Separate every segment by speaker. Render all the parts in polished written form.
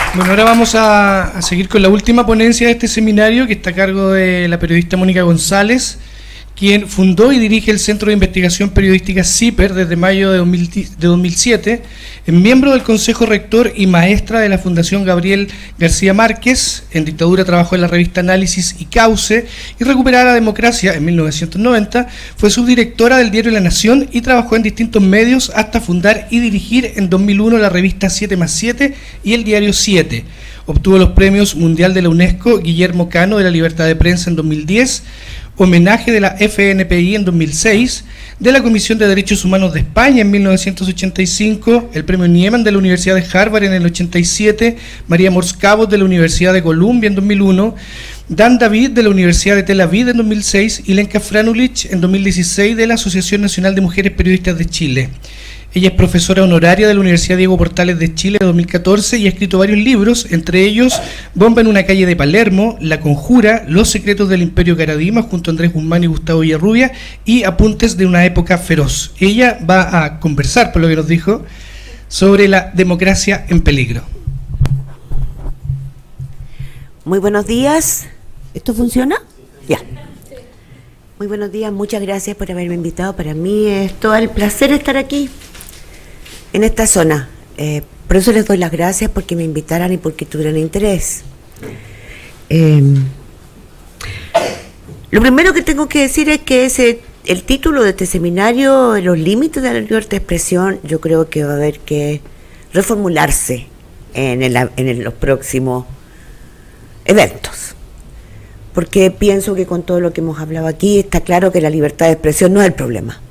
Speaker 1: Bueno, ahora vamos a seguir con la última ponencia de este seminario, que está a cargo de la periodista Mónica González, quien fundó y dirige el Centro de Investigación Periodística CIPER desde mayo de 2007, es miembro del Consejo Rector y maestra de la Fundación Gabriel García Márquez. En dictadura trabajó en la revista Análisis y Cauce, y Recuperar la Democracia en 1990, fue subdirectora del diario La Nación y trabajó en distintos medios hasta fundar y dirigir en 2001 la revista 7+7 y el diario 7. Obtuvo los premios Mundial de la UNESCO Guillermo Cano de la Libertad de Prensa en 2010, homenaje de la FNPI en 2006, de la Comisión de Derechos Humanos de España en 1985, el premio Nieman de la Universidad de Harvard en el 87, María Morscavos de la Universidad de Columbia en 2001, Dan David de la Universidad de Tel Aviv en 2006 y Lenka Franulich en 2016 de la Asociación Nacional de Mujeres Periodistas de Chile. Ella es profesora honoraria de la Universidad Diego Portales de Chile de 2014 y ha escrito varios libros, entre ellos Bomba en una calle de Palermo, La Conjura, Los secretos del Imperio Caradima, junto a Andrés Guzmán y Gustavo Villarrubia, y Apuntes de una época feroz. Ella va a conversar, por lo que nos dijo, sobre la democracia en peligro.
Speaker 2: Muy buenos días. ¿Esto funciona? Ya. Muy buenos días, muchas gracias por haberme invitado. Para mí es todo el placer estar aquí, en esta zona. Por eso les doy las gracias porque me invitaran y porque tuvieran interés. Lo primero que tengo que decir es que el título de este seminario, Los límites de la libertad de expresión, yo creo que va a haber que reformularse en los próximos eventos. Porque pienso que con todo lo que hemos hablado aquí está claro que la libertad de expresión no es el problema.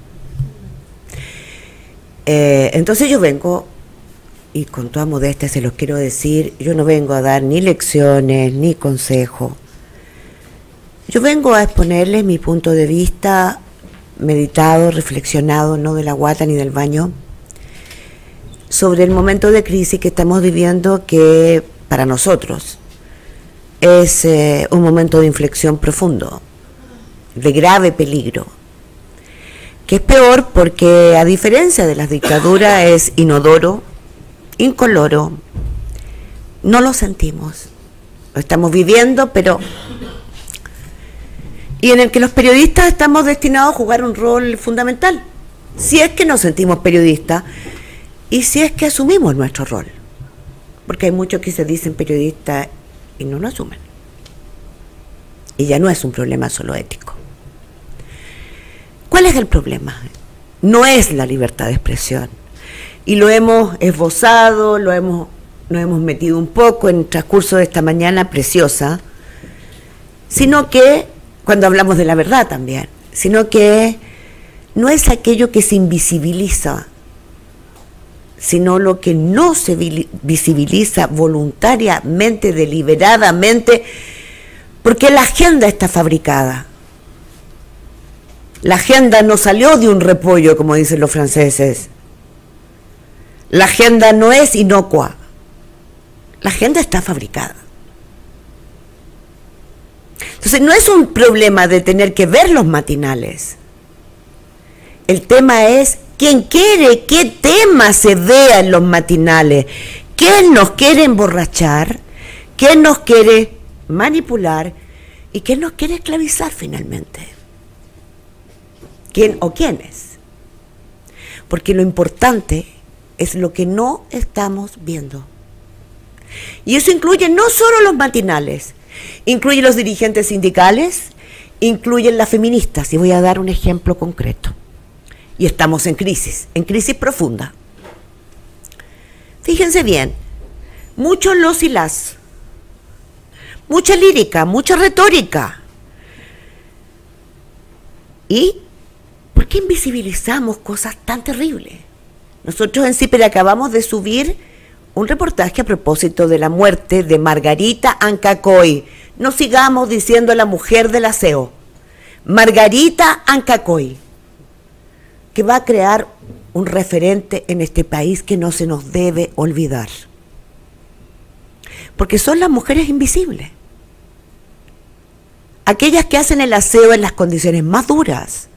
Speaker 2: Entonces yo vengo, y con toda modestia se los quiero decir, yo no vengo a dar ni lecciones ni consejos. Yo vengo a exponerles mi punto de vista meditado, reflexionado, no de la guata ni del baño, sobre el momento de crisis que estamos viviendo, que para nosotros es un momento de inflexión profundo, de grave peligro, que es peor porque, a diferencia de las dictaduras, es inodoro, incoloro, no lo sentimos, lo estamos viviendo, pero... y en el que los periodistas estamos destinados a jugar un rol fundamental, si es que nos sentimos periodistas y si es que asumimos nuestro rol, porque hay muchos que se dicen periodistas y no lo asumen, y ya no es un problema solo ético. ¿Cuál es el problema? No es la libertad de expresión, y lo hemos esbozado, nos hemos metido un poco en el transcurso de esta mañana preciosa, sino que, cuando hablamos de la verdad también, sino que no es aquello que se invisibiliza, sino lo que no se visibiliza voluntariamente, deliberadamente, porque la agenda está fabricada. La agenda no salió de un repollo, como dicen los franceses. La agenda no es inocua. La agenda está fabricada. Entonces no es un problema de tener que ver los matinales. El tema es quién quiere qué tema se vea en los matinales, quién nos quiere emborrachar, quién nos quiere manipular y quién nos quiere esclavizar finalmente. ¿Quién o quiénes? Porque lo importante es lo que no estamos viendo. Y eso incluye no solo los matinales, incluye los dirigentes sindicales, incluyen las feministas, y voy a dar un ejemplo concreto. Y estamos en crisis profunda. Fíjense bien, muchos los y las, mucha lírica, mucha retórica. ¿Y por qué invisibilizamos cosas tan terribles? Nosotros en CIPER acabamos de subir un reportaje a propósito de la muerte de Margarita Ancacoy. No sigamos diciendo la mujer del aseo. Margarita Ancacoy, que va a crear un referente en este país que no se nos debe olvidar. Porque son las mujeres invisibles. Aquellas que hacen el aseo en las condiciones más duras.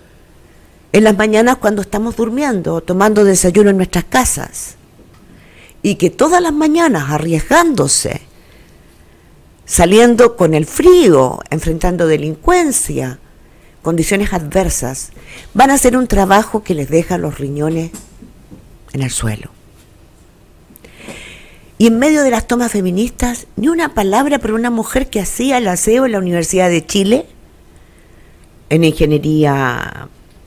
Speaker 2: En las mañanas cuando estamos durmiendo, tomando desayuno en nuestras casas. y que todas las mañanas arriesgándose, saliendo con el frío, enfrentando delincuencia, condiciones adversas, van a hacer un trabajo que les deja los riñones en el suelo. Y en medio de las tomas feministas, ni una palabra por una mujer que hacía el aseo en la Universidad de Chile, en ingeniería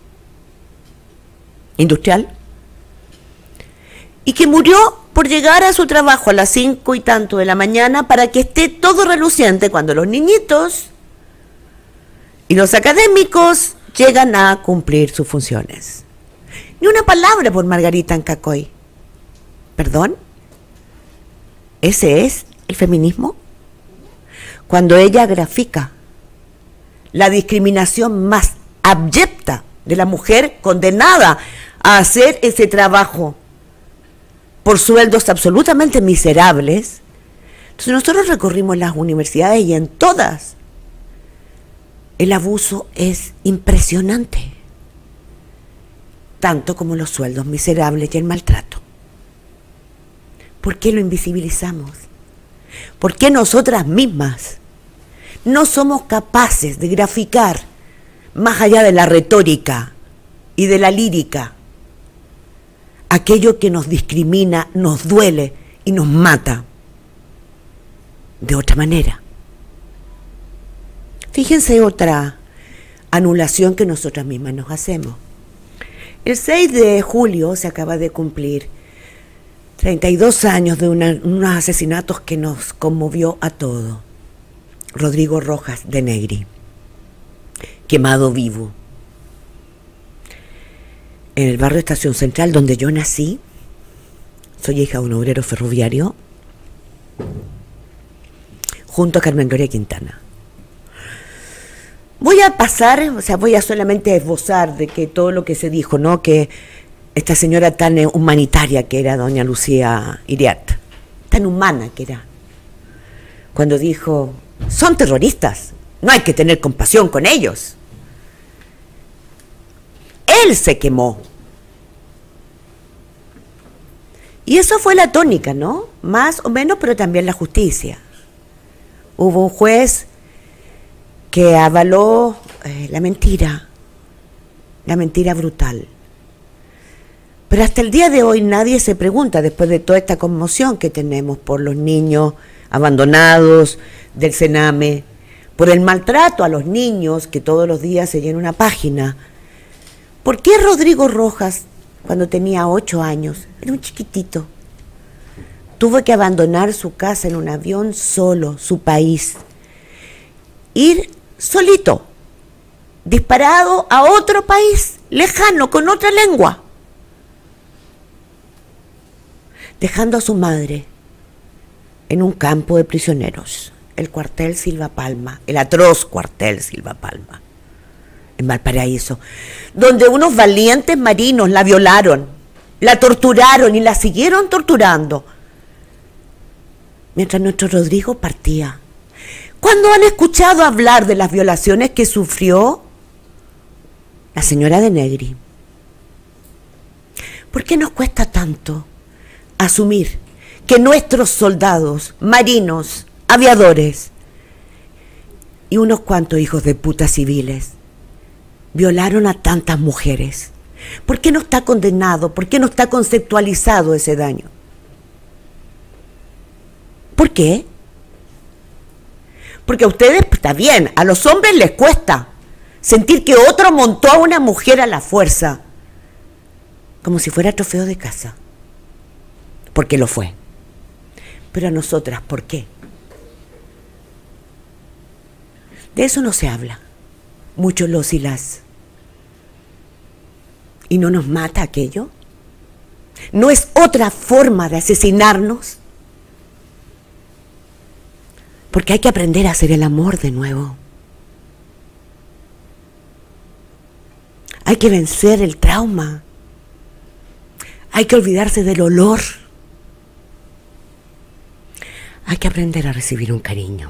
Speaker 2: industrial, y que murió por llegar a su trabajo a las 5 y tanto de la mañana para que esté todo reluciente cuando los niñitos y los académicos llegan a cumplir sus funciones. Ni una palabra por Margarita Ancacoy. ¿Perdón? ¿Ese es el feminismo? Cuando ella grafica la discriminación más abyecta de la mujer condenada a hacer ese trabajo por sueldos absolutamente miserables. Entonces nosotros recorrimos las universidades y en todas el abuso es impresionante, tanto como los sueldos miserables y el maltrato. ¿Por qué lo invisibilizamos? ¿Por qué nosotras mismas no somos capaces de graficar más allá de la retórica y de la lírica aquello que nos discrimina, nos duele y nos mata de otra manera? Fíjense otra anulación que nosotras mismas nos hacemos. El 6 de julio se acaba de cumplir 32 años de unos asesinatos que nos conmovió a todos. Rodrigo Rojas de Negri, quemado vivo en el barrio Estación Central, donde yo nací. Soy hija de un obrero ferroviario, junto a Carmen Gloria Quintana. Voy a pasar, voy a solamente esbozar de que todo lo que se dijo, ¿no? Que esta señora tan humanitaria que era doña Lucía Iriart, tan humana que era, cuando dijo: son terroristas, no hay que tener compasión con ellos. Él se quemó. Y eso fue la tónica, ¿no? Más o menos, pero también la justicia. Hubo un juez que avaló la mentira brutal. Pero hasta el día de hoy nadie se pregunta, después de toda esta conmoción que tenemos por los niños abandonados del Sename, por el maltrato a los niños que todos los días se llena una página, ¿por qué Rodrigo Rojas, cuando tenía 8 años, era un chiquitito, tuvo que abandonar su casa en un avión solo, su país, ir solito, disparado a otro país, lejano, con otra lengua, dejando a su madre en un campo de prisioneros, el cuartel Silva Palma, el atroz cuartel Silva Palma, en Valparaíso, donde unos valientes marinos la violaron, la torturaron y la siguieron torturando, mientras nuestro Rodrigo partía. ¿Cuándo han escuchado hablar de las violaciones que sufrió la señora de Negri? ¿Por qué nos cuesta tanto asumir que nuestros soldados, marinos, aviadores y unos cuantos hijos de puta civiles violaron a tantas mujeres? ¿Por qué no está condenado? ¿Por qué no está conceptualizado ese daño? ¿Por qué? Porque a ustedes, está bien, a los hombres les cuesta sentir que otro montó a una mujer a la fuerza, como si fuera trofeo de caza, porque lo fue. Pero a nosotras, ¿por qué? De eso no se habla, muchos los y las. ¿Y no nos mata aquello? ¿No es otra forma de asesinarnos? Porque hay que aprender a hacer el amor de nuevo. Hay que vencer el trauma. Hay que olvidarse del olor. Hay que aprender a recibir un cariño.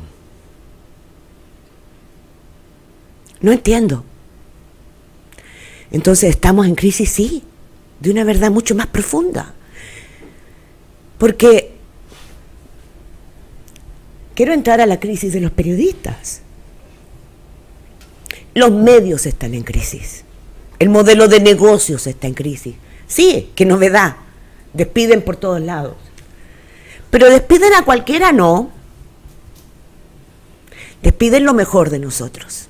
Speaker 2: No entiendo. Entonces estamos en crisis, sí, de una verdad mucho más profunda. Porque quiero entrar a la crisis de los periodistas. Los medios están en crisis. El modelo de negocios está en crisis. Sí, qué novedad. Despiden por todos lados. Pero despiden a cualquiera, no. Despiden lo mejor de nosotros.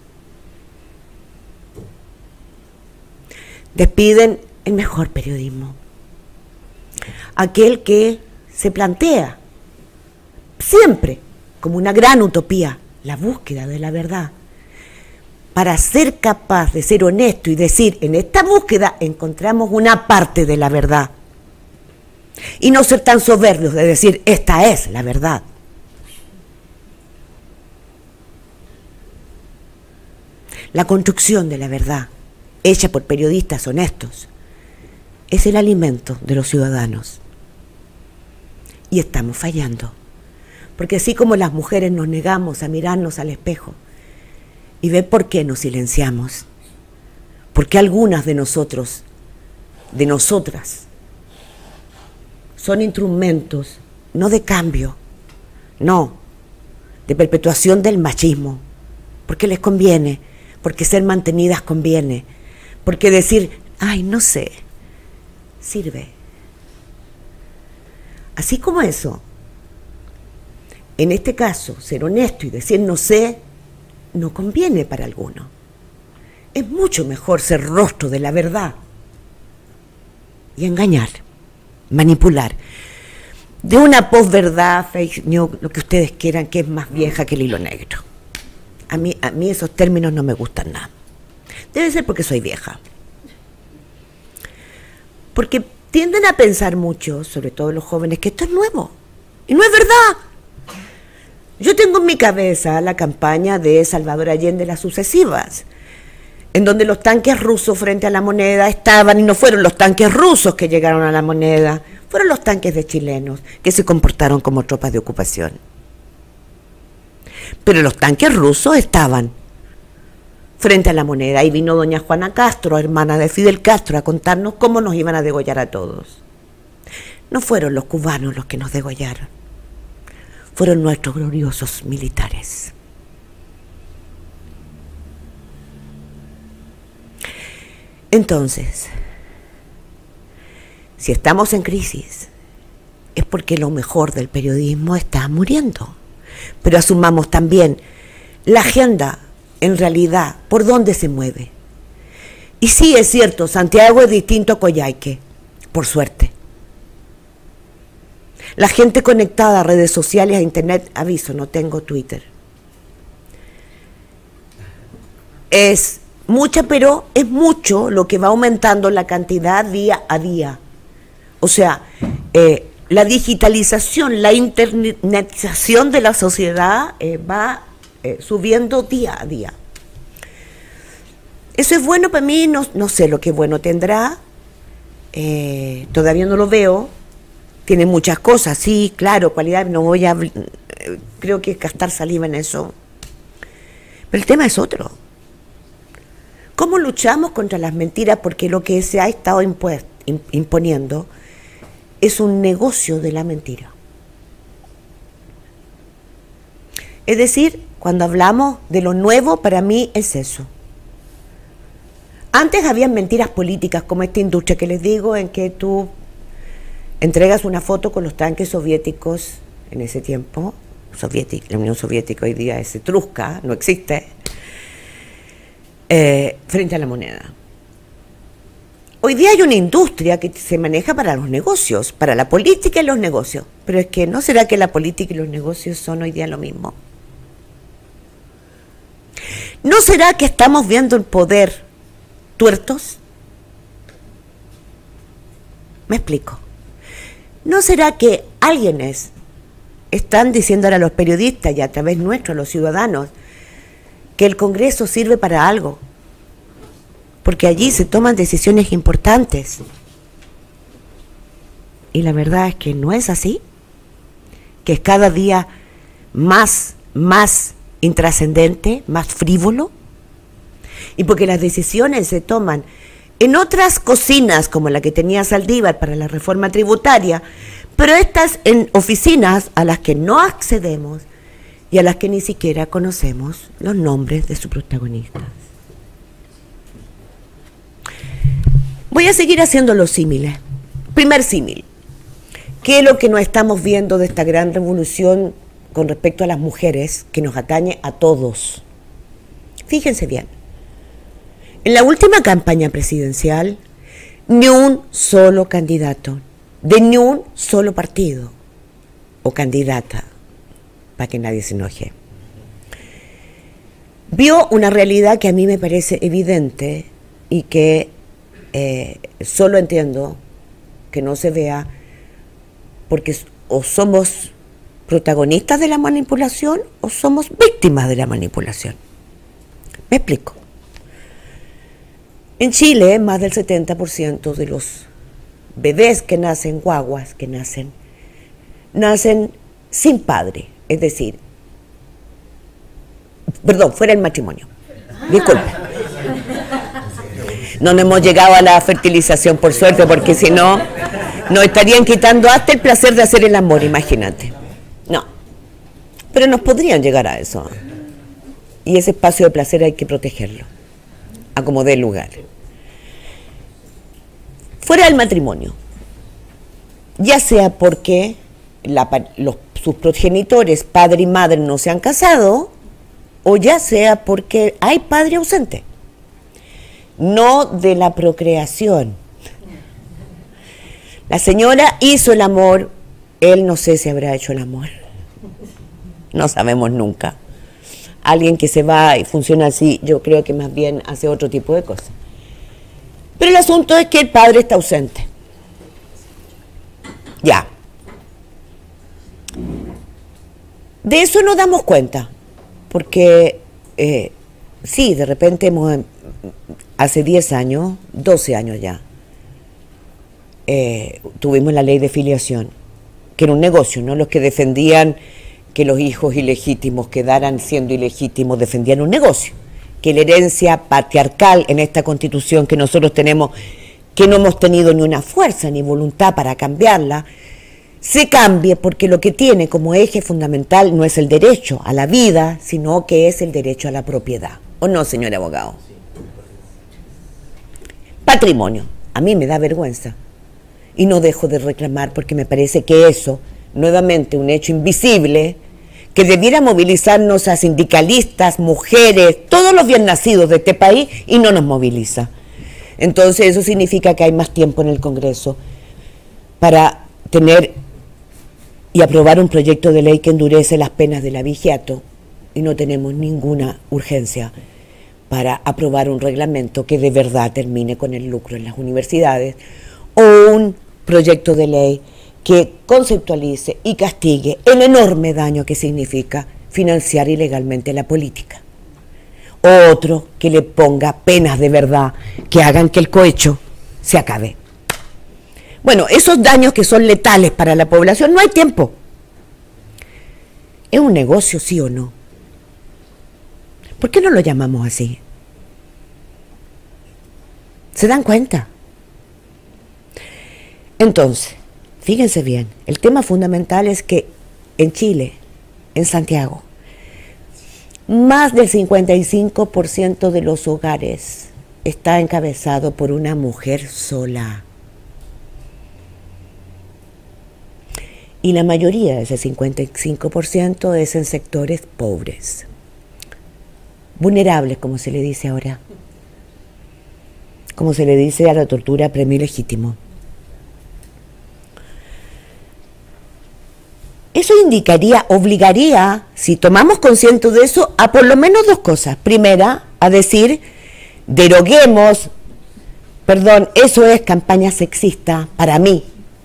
Speaker 2: Despiden el mejor periodismo. Aquel que se plantea siempre como una gran utopía la búsqueda de la verdad, para ser capaz de ser honesto y decir, en esta búsqueda encontramos una parte de la verdad, y no ser tan soberbios de decir, esta es la verdad. La construcción de la verdad, hecha por periodistas honestos, es el alimento de los ciudadanos. Y estamos fallando. Porque así como las mujeres nos negamos a mirarnos al espejo y ver por qué nos silenciamos, porque algunas de nosotros, de nosotras, son instrumentos no de cambio, no, de perpetuación del machismo, porque les conviene, porque ser mantenidas conviene, porque decir, ay, no sé, sirve. Así como eso, en este caso, ser honesto y decir no sé, no conviene para alguno. Es mucho mejor ser rostro de la verdad y engañar, manipular. De una posverdad, fake news, lo que ustedes quieran, que es más vieja que el hilo negro. A mí esos términos no me gustan nada. Debe ser porque soy vieja. Porque tienden a pensar mucho, sobre todo los jóvenes, que esto es nuevo. Y no es verdad. Yo tengo en mi cabeza la campaña de Salvador Allende, las sucesivas, en donde los tanques rusos frente a la moneda estaban, y no fueron los tanques rusos que llegaron a la moneda, fueron los tanques de chilenos que se comportaron como tropas de ocupación. Pero los tanques rusos estaban frente a la moneda, y vino doña Juana Castro, hermana de Fidel Castro, a contarnos cómo nos iban a degollar a todos. No fueron los cubanos los que nos degollaron, fueron nuestros gloriosos militares. Entonces, si estamos en crisis, es porque lo mejor del periodismo está muriendo. Pero asumamos también la agenda, en realidad, por dónde se mueve. Y sí, es cierto, Santiago es distinto a Coyhaique, por suerte. La gente conectada a redes sociales, a internet, aviso, no tengo Twitter. Es mucha, pero es mucho lo que va aumentando la cantidad día a día. O sea, la digitalización, la internetización de la sociedad va subiendo día a día. Eso es bueno para mí, no sé lo que bueno tendrá, todavía no lo veo. Tiene muchas cosas, sí, claro, cualidad, no voy a, creo que gastar saliva en eso. Pero el tema es otro. ¿Cómo luchamos contra las mentiras? Porque lo que se ha estado imponiendo es un negocio de la mentira. Es decir, cuando hablamos de lo nuevo, para mí es eso. Antes habían mentiras políticas, como esta industria que les digo, en que tú entregas una foto con los tanques soviéticos en ese tiempo, la Unión Soviética hoy día es etrusca, no existe, frente a la moneda. Hoy día hay una industria que se maneja para los negocios, para la política y los negocios, pero es que ¿no será que la política y los negocios son hoy día lo mismo? ¿No será que estamos viendo el poder tuertos? Me explico. ¿No será que alguienes están diciendo a los periodistas y a través nuestro, a los ciudadanos, que el Congreso sirve para algo? Porque allí se toman decisiones importantes. Y la verdad es que no es así, que es cada día más intrascendente, más frívolo, y porque las decisiones se toman en otras cocinas, como la que tenía Saldívar para la reforma tributaria, pero estas en oficinas a las que no accedemos y a las que ni siquiera conocemos los nombres de sus protagonistas. Voy a seguir haciendo los símiles. Primer símil. ¿Qué es lo que nos estamos viendo de esta gran revolución con respecto a las mujeres que nos atañe a todos? Fíjense bien. En la última campaña presidencial, ni un solo candidato, de ni un solo partido o candidata, para que nadie se enoje, vio una realidad que a mí me parece evidente y que solo entiendo que no se vea porque o somos protagonistas de la manipulación o somos víctimas de la manipulación. Me explico. En Chile, más del 70% de los bebés que nacen, guaguas que nacen sin padre, es decir, perdón, fuera del matrimonio. Disculpe. No hemos llegado a la fertilización, por suerte, porque si no, nos estarían quitando hasta el placer de hacer el amor, imagínate. No. Pero nos podrían llegar a eso. Y ese espacio de placer hay que protegerlo, a como dé lugar. Fuera del matrimonio, ya sea porque sus progenitores, padre y madre, no se han casado, o ya sea porque hay padre ausente. No de la procreación. La señora hizo el amor, él no sé si habrá hecho el amor. No sabemos nunca. Alguien que se va y funciona así, yo creo que más bien hace otro tipo de cosas. Pero el asunto es que el padre está ausente. Ya. De eso nos damos cuenta, porque sí, de repente hace 10 años, 12 años ya, tuvimos la ley de filiación, que era un negocio, ¿no? Los que defendían que los hijos ilegítimos quedaran siendo ilegítimos defendían un negocio, que la herencia patriarcal en esta constitución que nosotros tenemos, que no hemos tenido ni una fuerza ni voluntad para cambiarla, se cambie, porque lo que tiene como eje fundamental no es el derecho a la vida, sino que es el derecho a la propiedad. ¿O no, señor abogado? Patrimonio. A mí me da vergüenza y no dejo de reclamar porque me parece que eso, nuevamente un hecho invisible, que debiera movilizarnos a sindicalistas, mujeres, todos los bien nacidos de este país, y no nos moviliza. Entonces eso significa que hay más tiempo en el Congreso para tener y aprobar un proyecto de ley que endurece las penas del abigeato, y no tenemos ninguna urgencia para aprobar un reglamento que de verdad termine con el lucro en las universidades, o un proyecto de ley que conceptualice y castigue el enorme daño que significa financiar ilegalmente la política. O otro que le ponga penas de verdad que hagan que el cohecho se acabe. Bueno, esos daños que son letales para la población, no hay tiempo. ¿Es un negocio, sí o no? ¿Por qué no lo llamamos así? ¿Se dan cuenta? Entonces, fíjense bien, el tema fundamental es que en Chile, en Santiago, más del 55% de los hogares está encabezado por una mujer sola. Y la mayoría de ese 55% es en sectores pobres, vulnerables, como se le dice ahora, como se le dice a la tortura premio ilegítimo. Eso indicaría, obligaría, si tomamos consciente de eso, a por lo menos dos cosas. Primera, a decir, deroguemos, perdón, eso es campaña sexista para mí.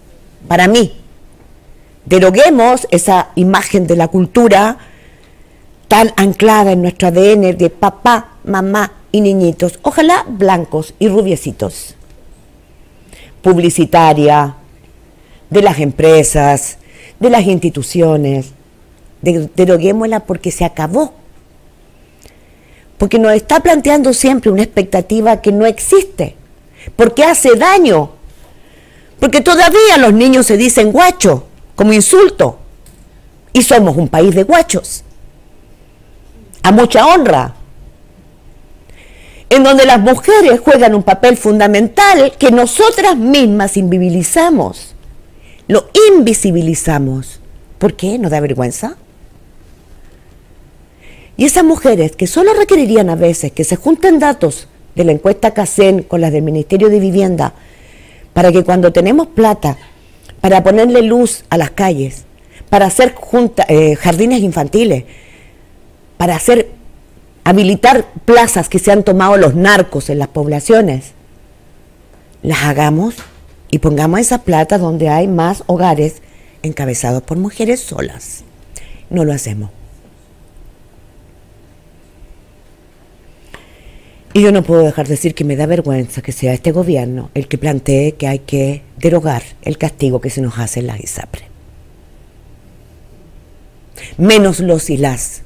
Speaker 2: Deroguemos esa imagen de la cultura tan anclada en nuestro ADN de papá, mamá y niñitos, ojalá blancos y rubiecitos, publicitaria, de las empresas, de las instituciones. Deroguémosla porque se acabó, porque nos está planteando siempre una expectativa que no existe, porque hace daño, Porque todavía los niños se dicen guacho como insulto. Y somos un país de guachos. A mucha honra. En donde las mujeres juegan un papel fundamental que nosotras mismas invisibilizamos. Lo invisibilizamos. ¿Por qué? ¿Nos da vergüenza? Y esas mujeres que solo requerirían a veces que se junten datos de la encuesta CACEN con las del Ministerio de Vivienda para que cuando tenemos plata para ponerle luz a las calles, para hacer jardines infantiles, para habilitar plazas que se han tomado los narcos en las poblaciones, las hagamos y pongamos esa plata donde hay más hogares encabezados por mujeres solas. No lo hacemos. Y yo no puedo dejar de decir que me da vergüenza que sea este gobierno el que plantee que hay que derogar el castigo que se nos hace en la ISAPRE. Menos los y las.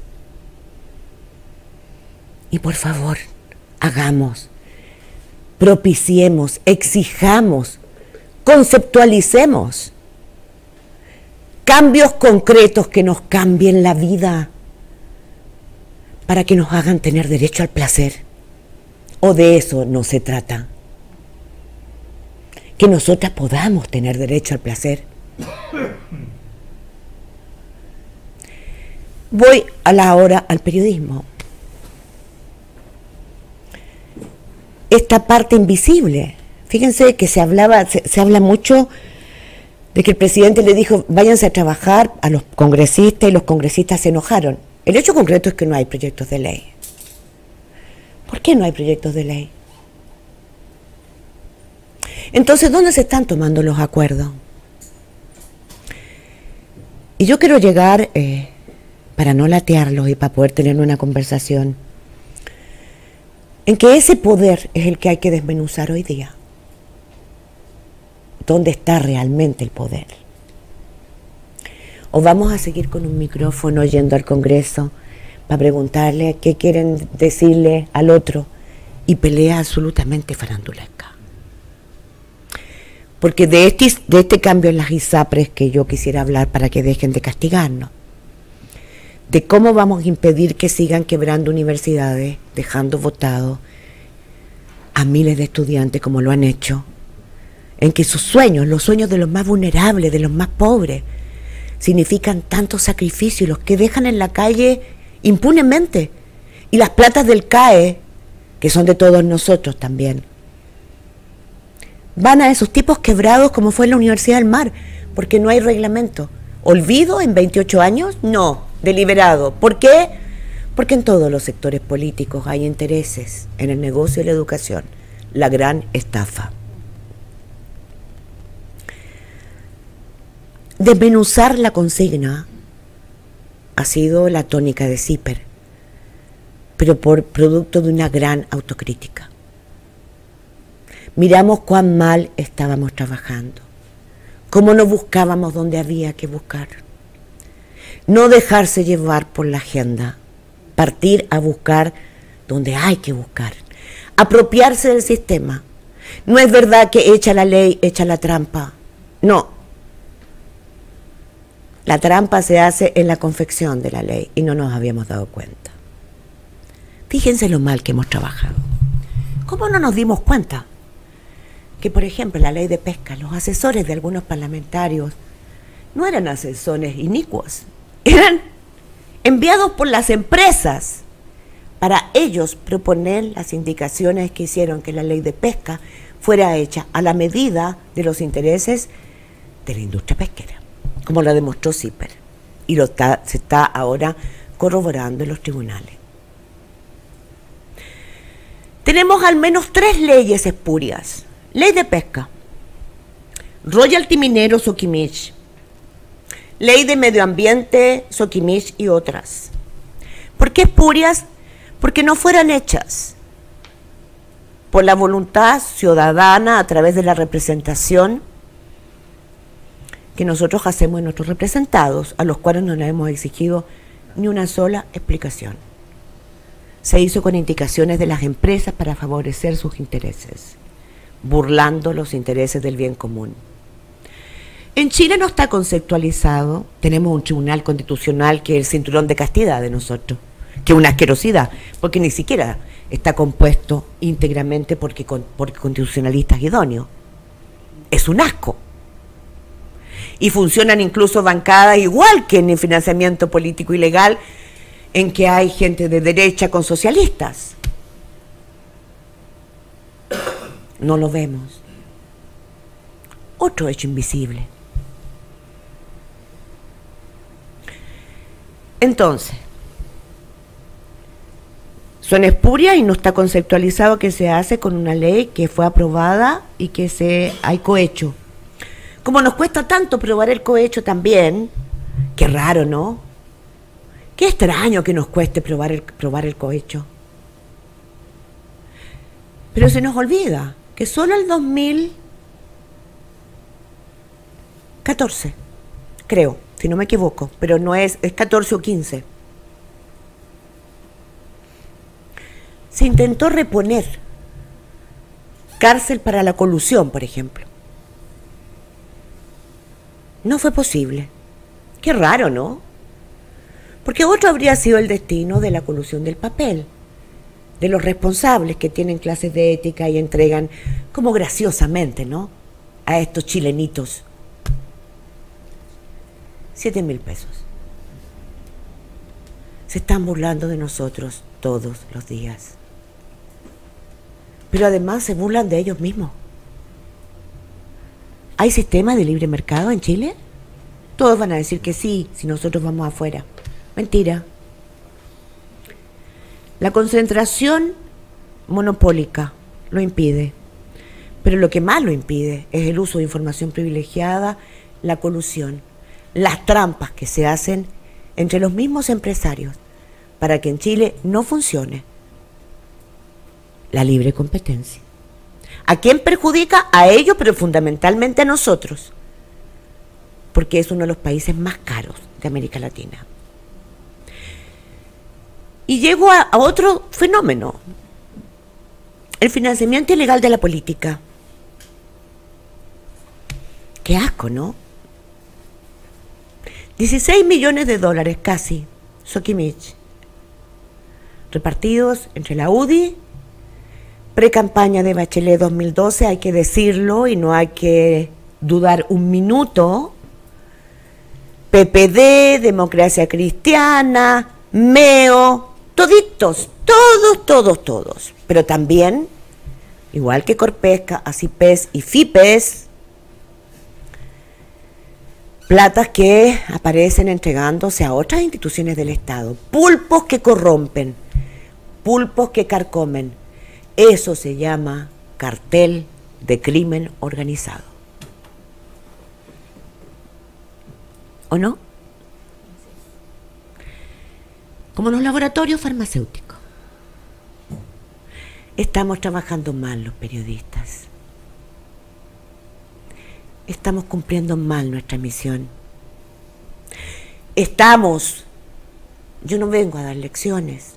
Speaker 2: Y por favor, hagamos, propiciemos, exijamos, conceptualicemos cambios concretos que nos cambien la vida para que nos hagan tener derecho al placer. O de eso no se trata. Que nosotras podamos tener derecho al placer. Voy ahora al periodismo. Esta parte invisible. Fíjense que se habla mucho de que el presidente le dijo váyanse a trabajar a los congresistas y los congresistas se enojaron. El hecho concreto es que no hay proyectos de ley. ¿Por qué no hay proyectos de ley? Entonces, ¿dónde se están tomando los acuerdos? Y yo quiero llegar, para no latearlos y para poder tener una conversación, en que ese poder es el que hay que desmenuzar hoy día. ¿Dónde está realmente el poder? ¿O vamos a seguir con un micrófono yendo al Congreso para preguntarle qué quieren decirle al otro y pelea absolutamente farandulesca? Porque de este cambio en las ISAPRES que yo quisiera hablar para que dejen de castigarnos, de cómo vamos a impedir que sigan quebrando universidades, dejando votados a miles de estudiantes como lo han hecho, en que sus sueños, los sueños de los más vulnerables, de los más pobres, significan tanto sacrificio y los que dejan en la calle impunemente, y las platas del CAE, que son de todos nosotros también, van a esos tipos quebrados como fue en la Universidad del Mar, porque no hay reglamento. ¿Olvido en 28 años? No, deliberado. ¿Por qué? Porque en todos los sectores políticos hay intereses en el negocio y la educación, la gran estafa. Desmenuzar la consigna ha sido la tónica de CIPER, pero por producto de una gran autocrítica. Miramos cuán mal estábamos trabajando, cómo no buscábamos donde había que buscar. No dejarse llevar por la agenda, partir a buscar donde hay que buscar, apropiarse del sistema. No es verdad que echa la ley, echa la trampa, no. La trampa se hace en la confección de la ley y no nos habíamos dado cuenta. Fíjense lo mal que hemos trabajado. ¿Cómo no nos dimos cuenta? Que, por ejemplo, la ley de pesca, los asesores de algunos parlamentarios no eran asesores inicuos, eran enviados por las empresas para ellos proponer las indicaciones que hicieron que la ley de pesca fuera hecha a la medida de los intereses de la industria pesquera, como lo demostró CIPER, y se está ahora corroborando en los tribunales. Tenemos al menos 3 leyes espurias. Ley de pesca, royalty minero Soquimich, ley de medio ambiente Soquimich y otras. ¿Por qué espurias? Porque no fueran hechas por la voluntad ciudadana a través de la representación que nosotros hacemos en nuestros representados, a los cuales no les hemos exigido ni una sola explicación. Se hizo con indicaciones de las empresas para favorecer sus intereses, burlando los intereses del bien común. En Chile no está conceptualizado. Tenemos un tribunal constitucional que es el cinturón de castidad de nosotros, que es una asquerosidad, porque ni siquiera está compuesto íntegramente por constitucionalistas idóneos. Es un asco. Y funcionan incluso bancadas igual que en el financiamiento político ilegal, en que hay gente de derecha con socialistas. No lo vemos. Otro hecho invisible. Entonces, suena espuria y no está conceptualizado que se hace con una ley que fue aprobada y que hay cohecho. Como nos cuesta tanto probar el cohecho también, qué raro, ¿no? Qué extraño que nos cueste probar el cohecho. Pero se nos olvida que solo el 2014, creo, si no me equivoco, pero no es 14 o 15, se intentó reponer cárcel para la colusión, por ejemplo. No fue posible. Qué raro, ¿no? Porque otro habría sido el destino de la colusión del papel, de los responsables que tienen clases de ética y entregan, como graciosamente, ¿no?, a estos chilenitos 7.000 pesos. Se están burlando de nosotros todos los días. Pero además se burlan de ellos mismos. ¿Hay sistema de libre mercado en Chile? Todos van a decir que sí, si nosotros vamos afuera. Mentira. La concentración monopólica lo impide. Pero lo que más lo impide es el uso de información privilegiada, la colusión, las trampas que se hacen entre los mismos empresarios para que en Chile no funcione la libre competencia. ¿A quién perjudica? A ellos, pero fundamentalmente a nosotros, porque es uno de los países más caros de América Latina. Y llego a otro fenómeno, el financiamiento ilegal de la política. Qué asco, ¿no? 16 millones de dólares casi, Soquimich, repartidos entre la UDI, pre-campaña de Bachelet 2012, hay que decirlo y no hay que dudar un minuto, PPD, Democracia Cristiana, MEO, toditos, todos, pero también, igual que Corpesca, ACIPES y FIPES, platas que aparecen entregándose a otras instituciones del Estado, pulpos que corrompen, pulpos que carcomen. Eso se llama cartel de crimen organizado. ¿O no? Como los laboratorios farmacéuticos. Estamos trabajando mal los periodistas. Estamos cumpliendo mal nuestra misión. Yo no vengo a dar lecciones,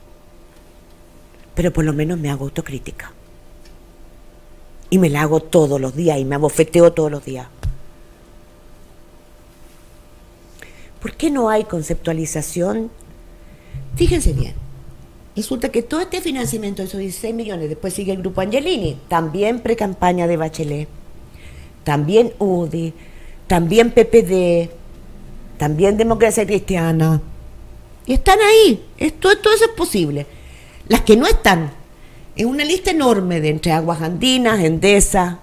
Speaker 2: pero por lo menos me hago autocrítica. Y me la hago todos los días y me abofeteo todos los días. ¿Por qué no hay conceptualización? Fíjense bien, resulta que todo este financiamiento de esos 16 millones, después sigue el Grupo Angelini, también pre-campaña de Bachelet, también UDI, también PPD, también Democracia Cristiana, y están ahí, todo eso es posible. Las que no están, es una lista enorme de entre Aguas Andinas, Endesa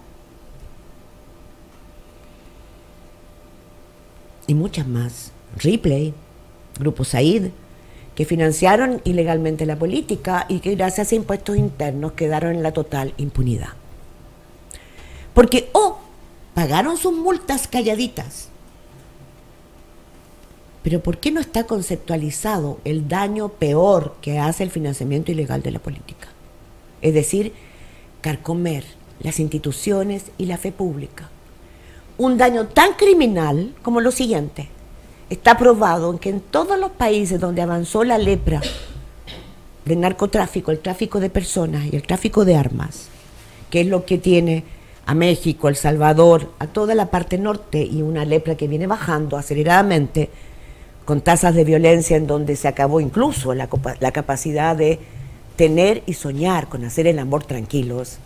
Speaker 2: y muchas más, Ripley, Grupo Said, que financiaron ilegalmente la política y que gracias a impuestos internos quedaron en la total impunidad. Porque pagaron sus multas calladitas. Pero ¿por qué no está conceptualizado el daño peor que hace el financiamiento ilegal de la política? Es decir, carcomer las instituciones y la fe pública. Un daño tan criminal como lo siguiente. Está probado que en todos los países donde avanzó la lepra del narcotráfico, el tráfico de personas y el tráfico de armas, que es lo que tiene a México, El Salvador, a toda la parte norte, y una lepra que viene bajando aceleradamente, con tasas de violencia en donde se acabó incluso la capacidad de tener y soñar con hacer el amor tranquilos.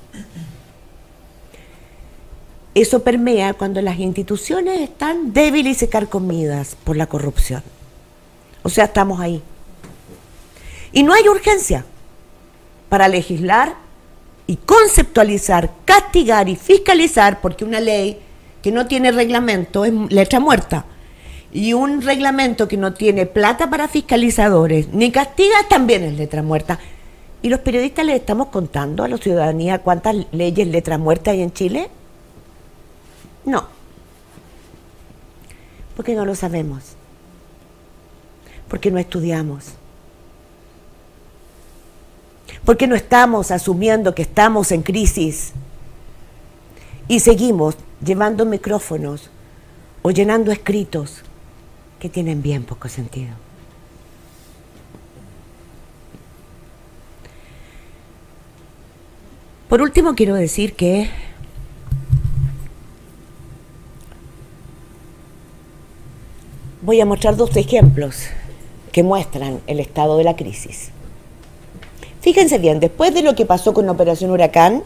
Speaker 2: Eso permea cuando las instituciones están débiles y carcomidas por la corrupción. O sea, estamos ahí. Y no hay urgencia para legislar y conceptualizar, castigar y fiscalizar, porque una ley que no tiene reglamento es letra muerta. Y un reglamento que no tiene plata para fiscalizadores ni castiga también es letra muerta. ¿Y los periodistas les estamos contando a la ciudadanía cuántas leyes letra muerta hay en Chile? No. Porque no lo sabemos. Porque no estudiamos. Porque no estamos asumiendo que estamos en crisis y seguimos llevando micrófonos o llenando escritos que tienen bien poco sentido. Por último, quiero decir que voy a mostrar dos ejemplos que muestran el estado de la crisis. Fíjense bien, después de lo que pasó con la Operación Huracán,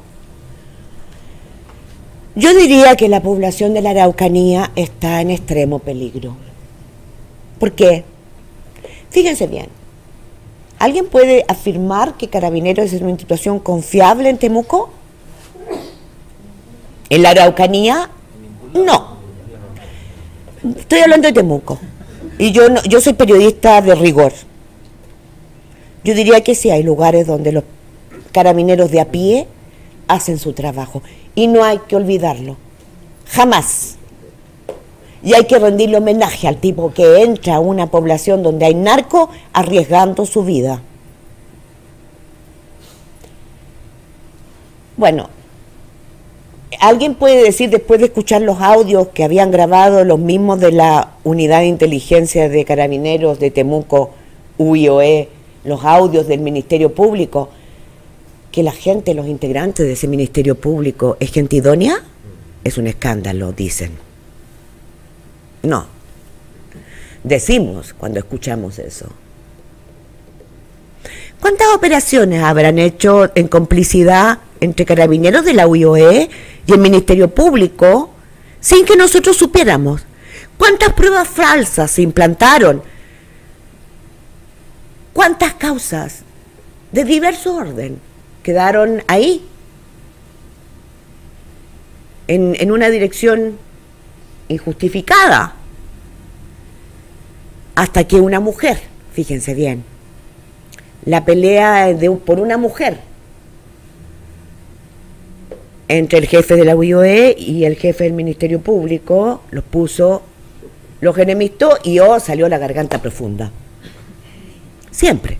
Speaker 2: yo diría que la población de la Araucanía está en extremo peligro. ¿Por qué? Fíjense bien, ¿alguien puede afirmar que Carabineros es una institución confiable en Temuco? ¿En la Araucanía? No. Estoy hablando de Temuco. Y yo soy periodista de rigor. Yo diría que sí hay lugares donde los carabineros de a pie hacen su trabajo. Y no hay que olvidarlo. Jamás. Y hay que rendirle homenaje al tipo que entra a una población donde hay narco arriesgando su vida. Bueno, ¿alguien puede decir, después de escuchar los audios que habían grabado los mismos de la Unidad de Inteligencia de Carabineros de Temuco, UIOE, los audios del Ministerio Público, que la gente, los integrantes de ese Ministerio Público, es gente idónea? Es un escándalo, dicen. No. Decimos cuando escuchamos eso. ¿Cuántas operaciones habrán hecho en complicidad entre carabineros de la UIOE y el Ministerio Público sin que nosotros supiéramos? ¿Cuántas pruebas falsas se implantaron? ¿Cuántas causas de diverso orden quedaron ahí? En una dirección injustificada. Hasta que una mujer, fíjense bien, la pelea por una mujer entre el jefe de la UIOE y el jefe del Ministerio Público los puso, los enemistó y salió la garganta profunda. Siempre.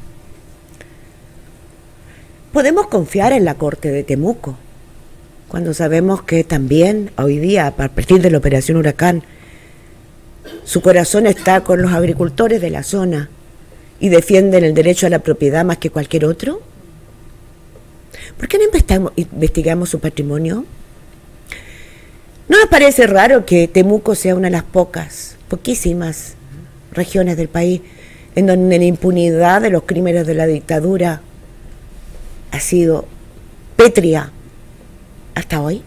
Speaker 2: Podemos confiar en la Corte de Temuco, cuando sabemos que también hoy día, a partir de la Operación Huracán, su corazón está con los agricultores de la zona y defienden el derecho a la propiedad más que cualquier otro. ¿Por qué no investigamos su patrimonio? ¿No nos parece raro que Temuco sea una de las poquísimas regiones del país en donde la impunidad de los crímenes de la dictadura ha sido pétrea hasta hoy?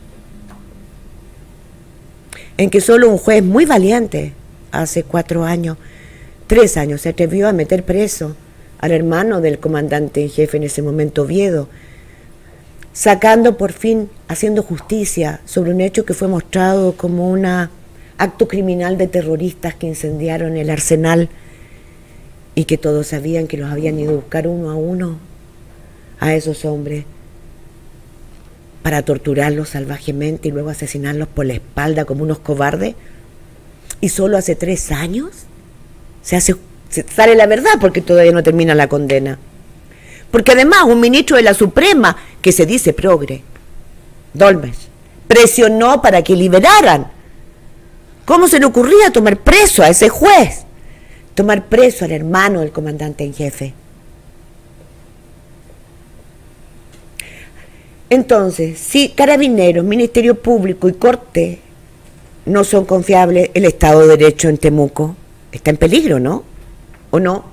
Speaker 2: En que solo un juez muy valiente, hace 3 años, se atrevió a meter preso al hermano del comandante en jefe en ese momento, Oviedo, sacando por fin, haciendo justicia sobre un hecho que fue mostrado como un acto criminal de terroristas que incendiaron el Arsenal y que todos sabían que los habían ido a buscar uno a uno a esos hombres para torturarlos salvajemente y luego asesinarlos por la espalda como unos cobardes. Y solo hace 3 años sale la verdad, porque todavía no termina la condena. Porque además un ministro de la Suprema, que se dice progre, Dolmes, presionó para que liberaran. ¿Cómo se le ocurría tomar preso a ese juez? Tomar preso al hermano del comandante en jefe. Entonces, si Carabineros, Ministerio Público y Corte no son confiables, el Estado de Derecho en Temuco está en peligro, ¿no? ¿O no?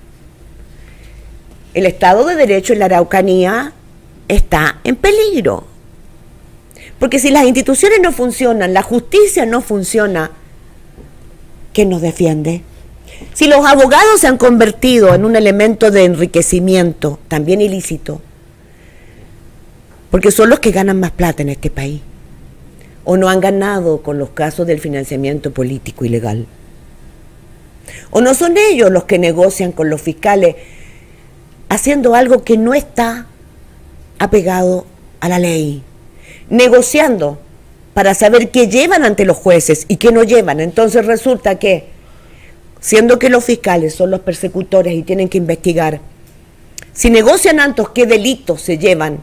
Speaker 2: El Estado de Derecho en la Araucanía está en peligro. Porque si las instituciones no funcionan, la justicia no funciona, ¿quién nos defiende? Si los abogados se han convertido en un elemento de enriquecimiento, también ilícito, porque son los que ganan más plata en este país, o no han ganado con los casos del financiamiento político ilegal, o no son ellos los que negocian con los fiscales haciendo algo que no está apegado a la ley, negociando para saber qué llevan ante los jueces y qué no llevan. Entonces resulta que, siendo que los fiscales son los persecutores y tienen que investigar, si negocian antes qué delitos se llevan,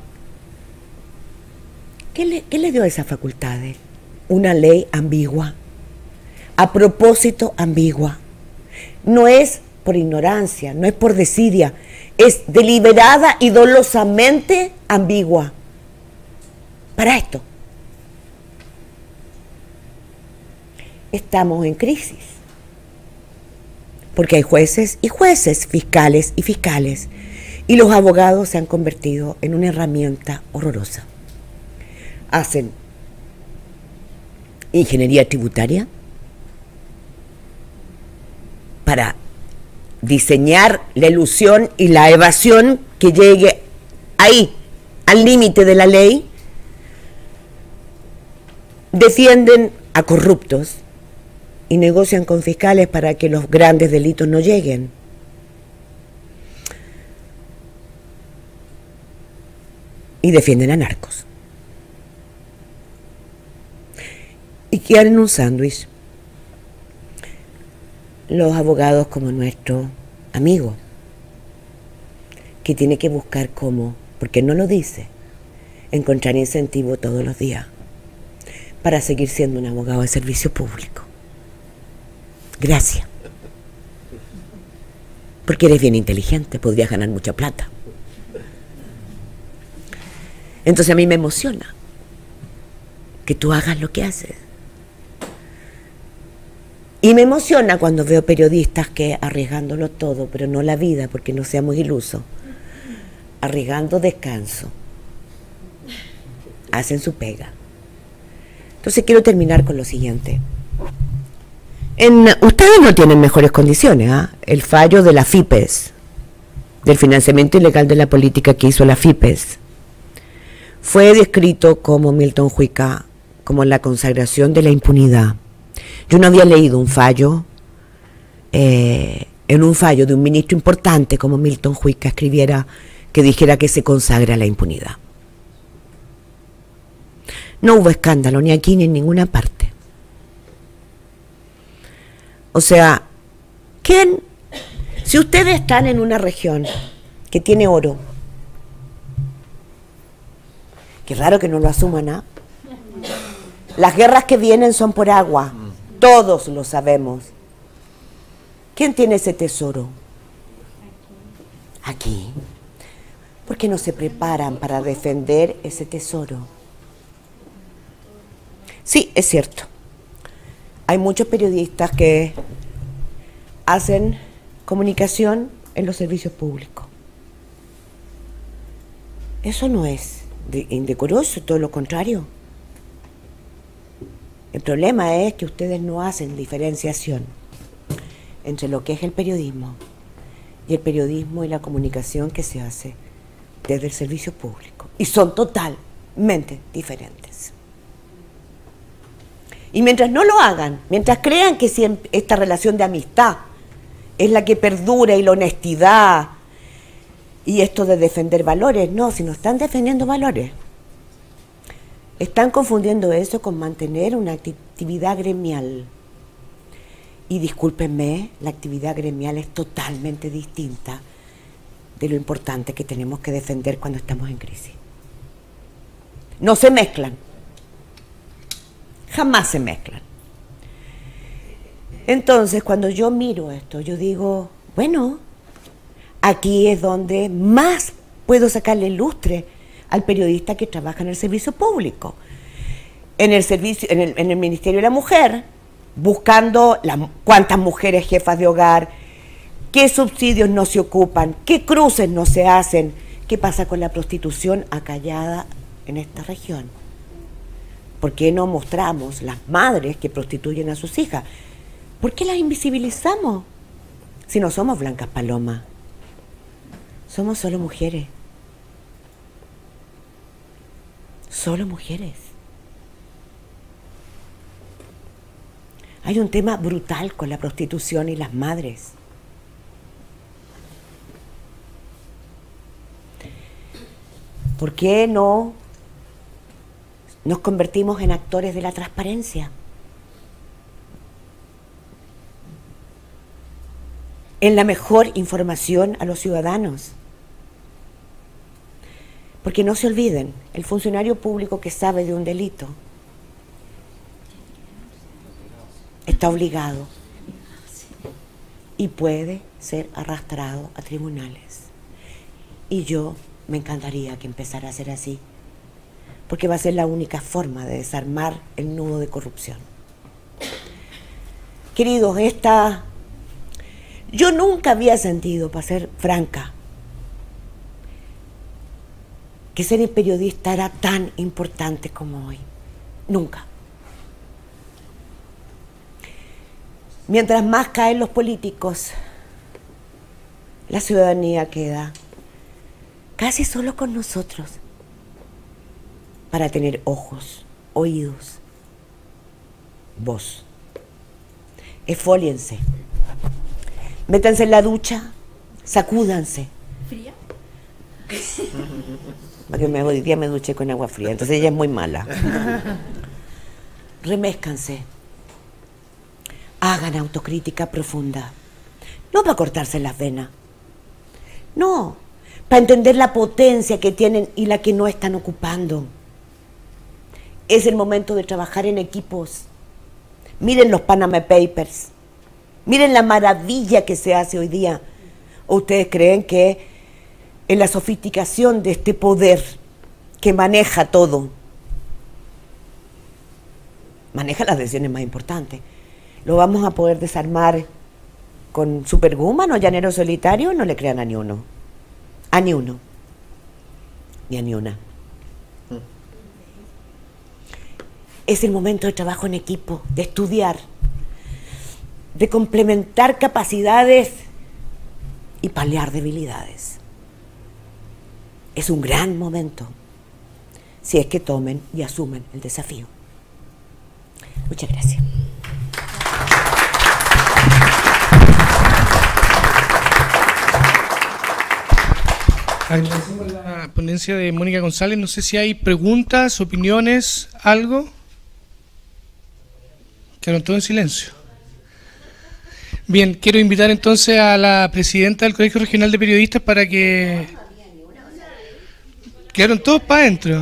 Speaker 2: ¿qué le dio esas facultades? Una ley ambigua, a propósito ambigua. No es por ignorancia, no es por desidia, es deliberada y dolosamente ambigua. Para esto estamos en crisis, porque hay jueces y jueces, fiscales y fiscales, y los abogados se han convertido en una herramienta horrorosa. Hacen ingeniería tributaria para diseñar la ilusión y la evasión que llegue ahí, al límite de la ley. Defienden a corruptos y negocian con fiscales para que los grandes delitos no lleguen. Y defienden a narcos. Y quedan en un sándwich los abogados como nuestro amigo, que tiene que buscar cómo, porque no lo dice, encontrar incentivo todos los días para seguir siendo un abogado de servicio público. Gracias. Porque eres bien inteligente, podrías ganar mucha plata. Entonces a mí me emociona que tú hagas lo que haces. Y me emociona cuando veo periodistas que, arriesgándolo todo, pero no la vida, porque no seamos ilusos, arriesgando descanso, hacen su pega. Entonces quiero terminar con lo siguiente. Ustedes no tienen mejores condiciones, ¿eh? El fallo de la FIPES, del financiamiento ilegal de la política que hizo la FIPES, fue descrito como Milton Juica, como la consagración de la impunidad. Yo no había leído un fallo, en un fallo de un ministro importante como Milton Juica escribiera, que dijera que se consagra la impunidad. No hubo escándalo ni aquí ni en ninguna parte. O sea, ¿quién? Si ustedes están en una región que tiene oro, qué raro que no lo asuman, ¿ah? Las guerras que vienen son por agua, todos lo sabemos. ¿Quién tiene ese tesoro? Aquí. ¿Por qué no se preparan para defender ese tesoro? Sí, es cierto. Hay muchos periodistas que hacen comunicación en los servicios públicos. Eso no es indecoroso, todo lo contrario. El problema es que ustedes no hacen diferenciación entre lo que es el periodismo y la comunicación que se hace desde el servicio público. Y son totalmente diferentes. Y mientras no lo hagan, mientras crean que esta relación de amistad es la que perdura y la honestidad y esto de defender valores, no, si no están defendiendo valores. Están confundiendo eso con mantener una actividad gremial. Y discúlpenme, la actividad gremial es totalmente distinta de lo importante que tenemos que defender cuando estamos en crisis. No se mezclan. Jamás se mezclan. Entonces, cuando yo miro esto, yo digo, bueno, aquí es donde más puedo sacarle lustre al periodista que trabaja en el servicio público. En el Ministerio de la Mujer, buscando cuántas mujeres jefas de hogar, qué subsidios no se ocupan, qué cruces no se hacen, qué pasa con la prostitución acallada en esta región. ¿Por qué no mostramos las madres que prostituyen a sus hijas? ¿Por qué las invisibilizamos? Si no somos blancas palomas, somos solo mujeres. Solo mujeres. Hay un tema brutal con la prostitución y las madres. ¿Por qué no nos convertimos en actores de la transparencia? En la mejor información a los ciudadanos. Porque no se olviden, el funcionario público que sabe de un delito está obligado y puede ser arrastrado a tribunales. Y yo me encantaría que empezara a ser así, porque va a ser la única forma de desarmar el nudo de corrupción. Queridos, yo nunca había sentido, para ser franca, que ser periodista era tan importante como hoy. Nunca. Mientras más caen los políticos, la ciudadanía queda casi solo con nosotros para tener ojos, oídos, voz. Esfóliense. Métanse en la ducha, sacúdanse.
Speaker 3: ¿Fría?
Speaker 2: Porque hoy día me duché con agua fría, entonces ella es muy mala. Remézcanse. Hagan autocrítica profunda. No para cortarse las venas. No, para entender la potencia que tienen y la que no están ocupando. Es el momento de trabajar en equipos. Miren los Panama Papers. Miren la maravilla que se hace hoy día. ¿O ustedes creen que en la sofisticación de este poder que maneja todo, maneja las decisiones más importantes, lo vamos a poder desarmar con Superwoman o Llanero Solitario? No le crean a ni uno. A ni uno. Ni a ni una. Es el momento de trabajo en equipo, de estudiar, de complementar capacidades y paliar debilidades. Es un gran momento, si es que tomen y asumen el desafío. Muchas gracias.
Speaker 1: Agradecemos la ponencia de Mónica González. No sé si hay preguntas, opiniones, algo. Quedaron todos en silencio. Bien, quiero invitar entonces a la presidenta del Colegio Regional de Periodistas para que... Quedaron todos para adentro.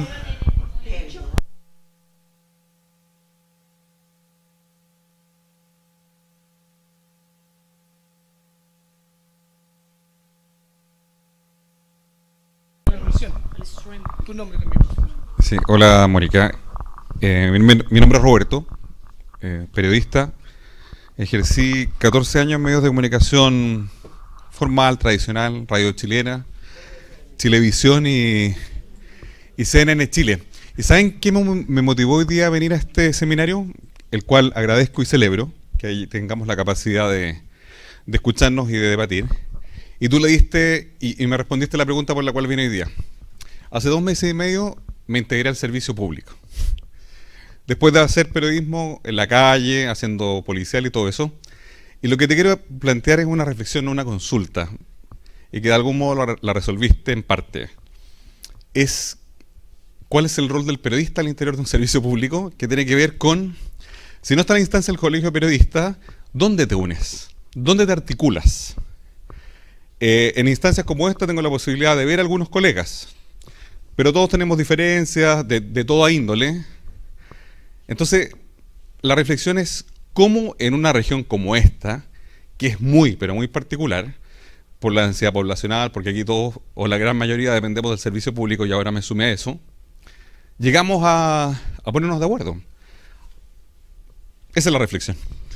Speaker 1: Tu nombre también, por favor.
Speaker 4: Sí, hola Mónica. Mi nombre es Roberto, periodista. Ejercí 14 años en medios de comunicación formal, tradicional, radio chilena, Chilevisión y CNN Chile. ¿Y saben qué me motivó hoy día a venir a este seminario? El cual agradezco y celebro, que ahí tengamos la capacidad de escucharnos y de debatir. Y tú le diste y me respondiste la pregunta por la cual vine hoy día. Hace 2 meses y medio me integré al servicio público. Después de hacer periodismo en la calle, haciendo policial y todo eso. Y lo que te quiero plantear es una reflexión, no una consulta. Y que de algún modo la resolviste en parte. Es cuál es el rol del periodista al interior de un servicio público, que tiene que ver con, si no está en la instancia del colegio periodista, ¿dónde te unes? ¿Dónde te articulas? En instancias como esta tengo la posibilidad de ver a algunos colegas, pero todos tenemos diferencias de toda índole. Entonces, la reflexión es cómo en una región como esta, que es muy, pero muy particular, por la densidad poblacional, porque aquí todos, o la gran mayoría, dependemos del servicio público, y ahora me sumé a eso, llegamos a ponernos de acuerdo. Esa es la reflexión.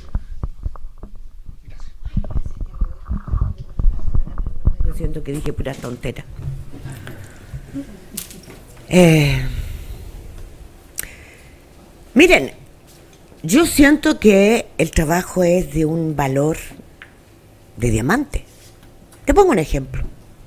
Speaker 2: Yo siento que dije pura tontera. Miren, yo siento que el trabajo es de un valor de diamante. Te pongo un ejemplo.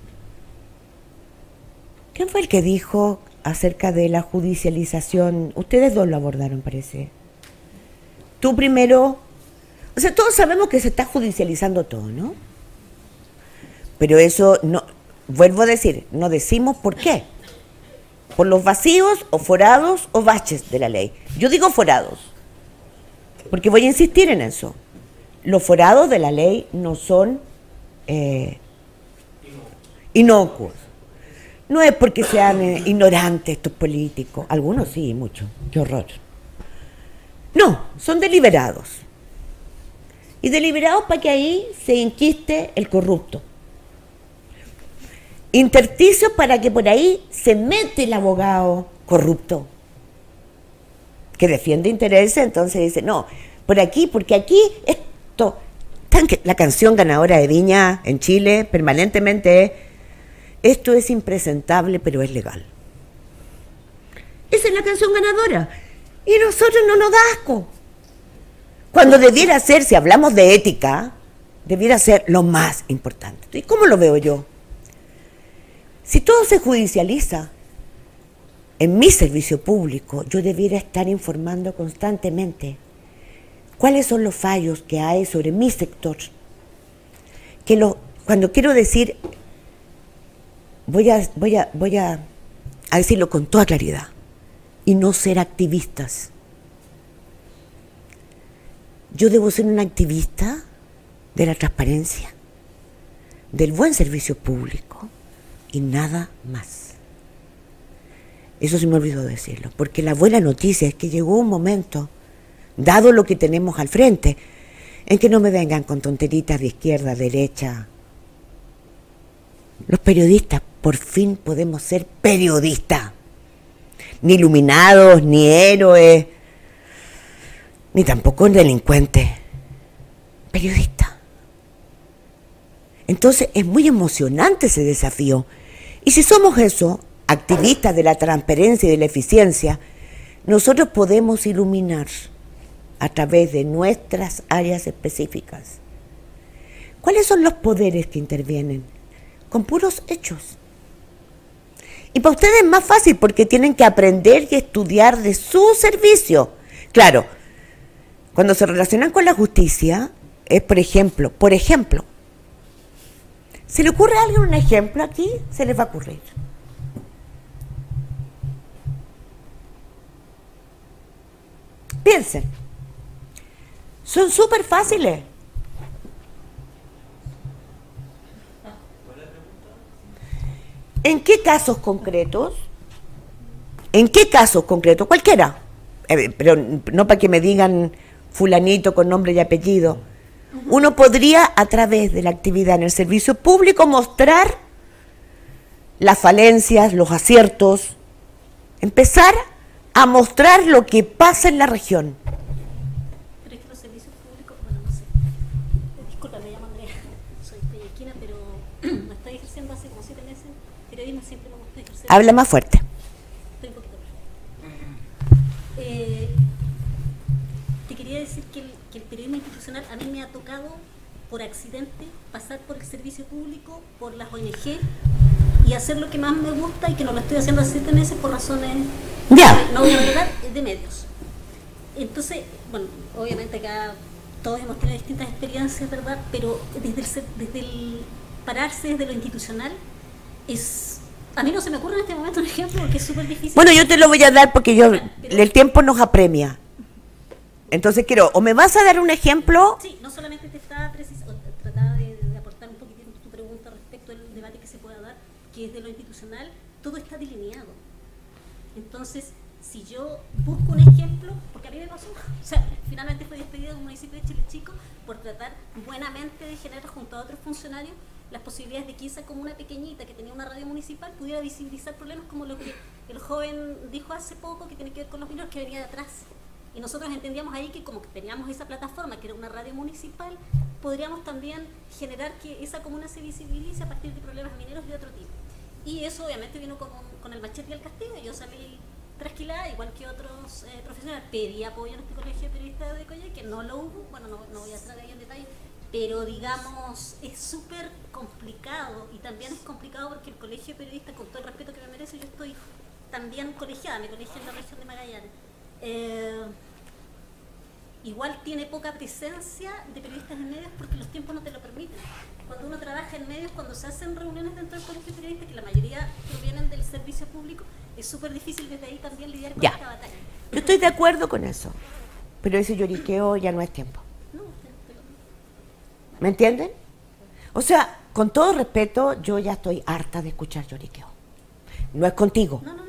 Speaker 2: ¿Quién fue el que dijo acerca de la judicialización? Ustedes dos lo abordaron, parece. Tú primero. O sea, todos sabemos que se está judicializando todo, ¿no? Pero eso no, vuelvo a decir, no decimos por qué. Por los vacíos o forados o baches de la ley. Yo digo forados, porque voy a insistir en eso. Los forados de la ley no son inocuos. No es porque sean ignorantes estos políticos, algunos sí, muchos, qué horror. No, son deliberados. Y deliberados para que ahí se enquiste el corrupto. Intersticios para que por ahí se mete el abogado corrupto, que defiende intereses, entonces dice, no, por aquí, porque aquí esto, la canción ganadora de Viña en Chile permanentemente es, esto es impresentable, pero es legal. Esa es la canción ganadora. Y nosotros no nos da asco. Cuando debiera ser, si hablamos de ética, debiera ser lo más importante. ¿Y cómo lo veo yo? Si todo se judicializa, en mi servicio público yo debiera estar informando constantemente cuáles son los fallos que hay sobre mi sector. Cuando quiero decir, voy a decirlo con toda claridad, y no ser activistas. Yo debo ser una activista de la transparencia, del buen servicio público, y nada más. Eso se me olvidó decirlo, porque la buena noticia es que llegó un momento, dado lo que tenemos al frente, en que no me vengan con tonteritas de izquierda, derecha. Los periodistas, por fin podemos ser periodistas. Ni iluminados, ni héroes, ni tampoco delincuentes. Periodistas. Entonces es muy emocionante ese desafío. Y si somos eso, activistas de la transparencia y de la eficiencia, nosotros podemos iluminar a través de nuestras áreas específicas. ¿Cuáles son los poderes que intervienen? Con puros hechos. Y para ustedes es más fácil porque tienen que aprender y estudiar de su servicio. Claro, cuando se relacionan con la justicia, es por ejemplo, ¿se le ocurre a alguien un ejemplo aquí? Se les va a ocurrir. Piensen. Son súper fáciles. ¿En qué casos concretos? ¿En qué casos concretos? Cualquiera. Pero no para que me digan fulanito con nombre y apellido. Uno podría, a través de la actividad en el servicio público, mostrar las falencias, los aciertos, empezar a mostrar lo que pasa en la región.
Speaker 3: Pero es que los servicios públicos, bueno, no sé, disculpa, me llamo Andrea, soy peyequina, pero no estoy ejerciendo hace como 7 meses, periodismo siempre me gusta ejercer.
Speaker 2: Habla más fuerte.
Speaker 3: Estoy un poquito te quería decir que el periodismo institucional a mí me ha tocado por accidente pasar por el servicio público, por las ONG y hacer lo que más me gusta y que no lo estoy haciendo hace 7 meses por razones no de verdad, de medios. Entonces, bueno, obviamente acá todos hemos tenido distintas experiencias, ¿verdad? Pero desde el pararse desde lo institucional a mí no se me ocurre en este momento un ejemplo porque es súper difícil.
Speaker 2: Bueno, yo te lo voy a dar porque el tiempo nos apremia. Entonces quiero, o me vas a dar un ejemplo.
Speaker 3: Sí, no solamente te estaba trataba de aportar un poquitito tu pregunta respecto al debate que se pueda dar, que desde lo institucional todo está delineado. Entonces, si yo busco un ejemplo, porque a mí me pasó, o sea, finalmente fui despedido de un municipio de Chile Chico por tratar buenamente de generar junto a otros funcionarios las posibilidades de que esa comuna pequeñita que tenía una radio municipal pudiera visibilizar problemas como lo que el joven dijo hace poco, que tiene que ver con los mineros, que venía de atrás. Y nosotros entendíamos ahí que como que teníamos esa plataforma, que era una radio municipal, podríamos también generar que esa comuna se visibilice a partir de problemas mineros de otro tipo. Y eso obviamente vino con el machete y el castigo. Yo salí trasquilada, igual que otros profesionales. Pedí apoyo en este colegio de periodistas de Coyhaique, que no lo hubo, bueno, no voy a entrar ahí en detalle, pero digamos, es súper complicado, y también es complicado porque el colegio de periodistas, con todo el respeto que me merece, yo estoy también colegiada, me colegio en la región de Magallanes. Igual tiene poca presencia de periodistas en medios porque los tiempos no te lo permiten. Cuando uno trabaja en medios, cuando se hacen reuniones dentro del colegio de periodistas, que la mayoría provienen del servicio público, es súper difícil desde ahí también lidiar con esta batalla.
Speaker 2: Yo estoy de acuerdo con eso, pero ese lloriqueo ya no es tiempo. ¿Me entienden? O sea, con todo respeto, yo ya estoy harta de escuchar lloriqueo. No es contigo.
Speaker 3: No.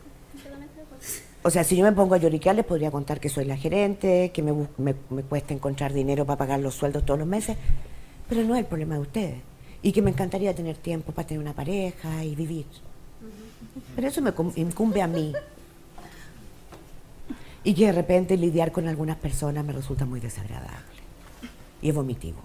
Speaker 2: O sea, si yo me pongo a lloriquear, les podría contar que soy la gerente, que me cuesta encontrar dinero para pagar los sueldos todos los meses, pero no es el problema de ustedes. Y que me encantaría tener tiempo para tener una pareja y vivir. Pero eso me incumbe a mí. Y que de repente lidiar con algunas personas me resulta muy desagradable. Y es vomitivo.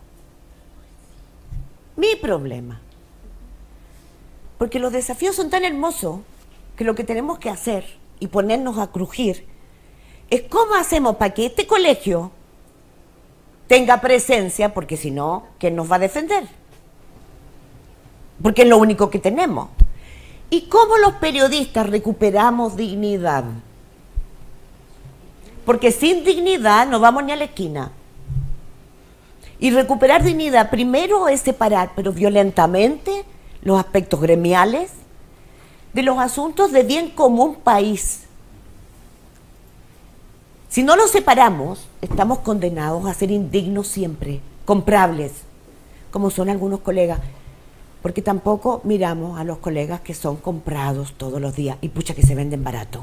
Speaker 2: Mi problema. Porque los desafíos son tan hermosos que lo que tenemos que hacer y ponernos a crujir es cómo hacemos para que este colegio tenga presencia, porque si no, ¿quién nos va a defender? Porque es lo único que tenemos. ¿Y cómo los periodistas recuperamos dignidad? Porque sin dignidad no vamos ni a la esquina. Y recuperar dignidad primero es separar, pero violentamente, los aspectos gremiales de los asuntos de bien común país. Si no los separamos, estamos condenados a ser indignos siempre, comprables, como son algunos colegas, porque tampoco miramos a los colegas que son comprados todos los días y pucha que se venden barato.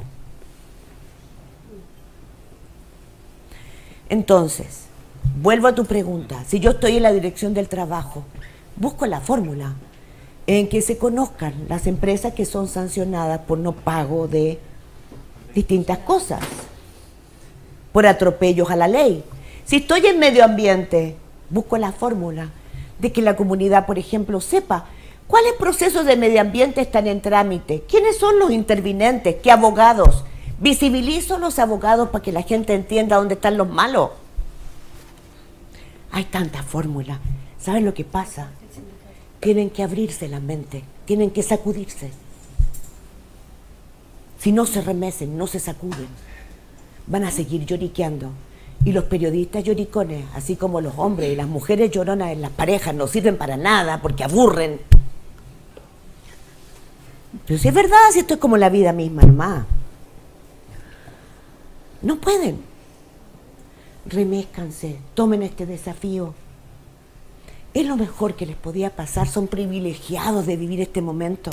Speaker 2: Entonces, vuelvo a tu pregunta. Si yo estoy en la dirección del trabajo, busco la fórmula en que se conozcan las empresas que son sancionadas por no pago de distintas cosas, por atropellos a la ley. Si estoy en medio ambiente, busco la fórmula de que la comunidad, por ejemplo, sepa cuáles procesos de medio ambiente están en trámite, quiénes son los intervinientes, qué abogados. Visibilizo a los abogados para que la gente entienda dónde están los malos. Hay tantas fórmulas. ¿Saben lo que pasa? Tienen que abrirse la mente, tienen que sacudirse. Si no se remecen, no se sacuden, van a seguir lloriqueando. Y los periodistas lloricones, así como los hombres y las mujeres lloronas en las parejas, no sirven para nada porque aburren. Pero si es verdad, si esto es como la vida misma, nomás. No pueden. Remézcanse, tomen este desafío. Es lo mejor que les podía pasar, son privilegiados de vivir este momento.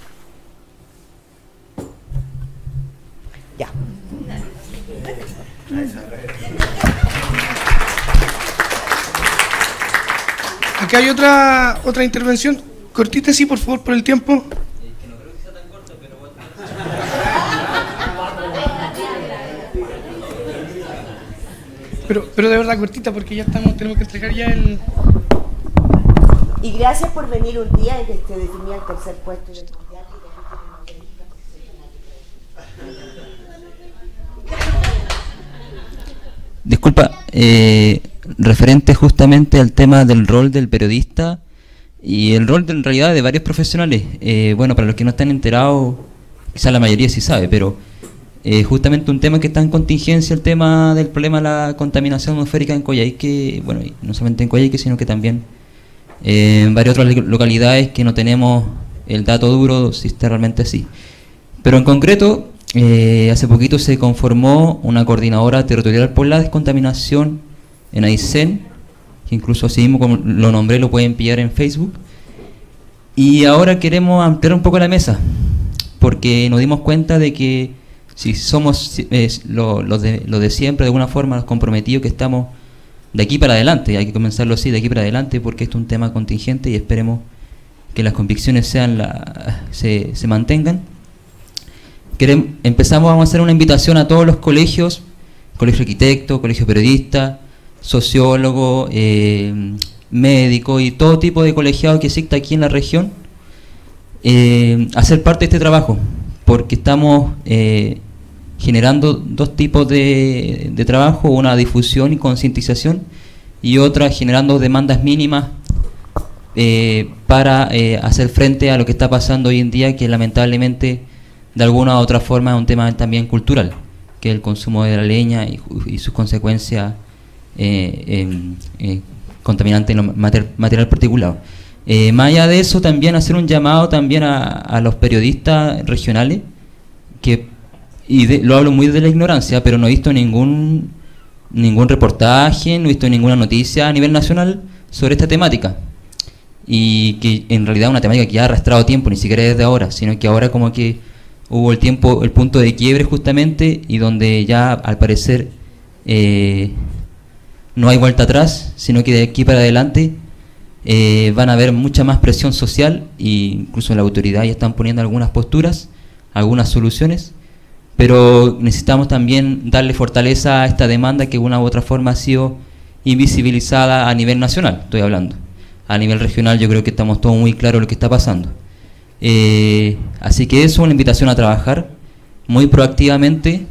Speaker 2: Ya.
Speaker 1: Acá hay otra intervención. Cortita, sí, por favor, por el tiempo.
Speaker 5: Que no creo que sea tan corto, pero bueno.
Speaker 1: Pero de verdad cortita, porque ya tenemos que entregar ya el...
Speaker 2: Y gracias por venir un día en que se definía el tercer puesto del mundial.
Speaker 5: Disculpa, referente justamente al tema del rol del periodista y el rol en realidad de varios profesionales. Bueno, para los que no están enterados, quizás la mayoría sí sabe, pero justamente un tema que está en contingencia, el tema del problema de la contaminación atmosférica en Coyhaique, bueno, y no solamente en Coyhaique, sino que también en varias otras localidades que no tenemos el dato duro si está realmente así. Pero en concreto, hace poquito se conformó una coordinadora territorial por la descontaminación en Aysén, que incluso así mismo como lo nombré, lo pueden pillar en Facebook. Y ahora queremos ampliar un poco la mesa, porque nos dimos cuenta de que si somos los de siempre, de alguna forma, los comprometidos que estamos de aquí para adelante, hay que comenzarlo así, de aquí para adelante, porque esto es un tema contingente y esperemos que las convicciones se mantengan. Vamos a hacer una invitación a todos los colegios, colegio arquitecto, colegio periodista, sociólogo, médico y todo tipo de colegiado que exista aquí en la región, a ser parte de este trabajo, porque estamos generando dos tipos de trabajo, una difusión y concientización, y otra generando demandas mínimas para hacer frente a lo que está pasando hoy en día, que lamentablemente de alguna u otra forma es un tema también cultural, que es el consumo de la leña y sus consecuencias contaminantes en lo material particulado. Más allá de eso, también hacer un llamado también a los periodistas regionales, lo hablo muy de la ignorancia, pero no he visto ningún reportaje, no he visto ninguna noticia a nivel nacional sobre esta temática, y que en realidad es una temática que ya ha arrastrado tiempo, ni siquiera desde ahora, sino que ahora como que hubo el punto de quiebre justamente, y donde ya al parecer no hay vuelta atrás, sino que de aquí para adelante van a haber mucha más presión social, e incluso la autoridad ya están poniendo algunas posturas, algunas soluciones, pero necesitamos también darle fortaleza a esta demanda que de una u otra forma ha sido invisibilizada a nivel nacional, estoy hablando. A nivel regional yo creo que estamos todos muy claros de lo que está pasando. Así que eso es una invitación a trabajar muy proactivamente.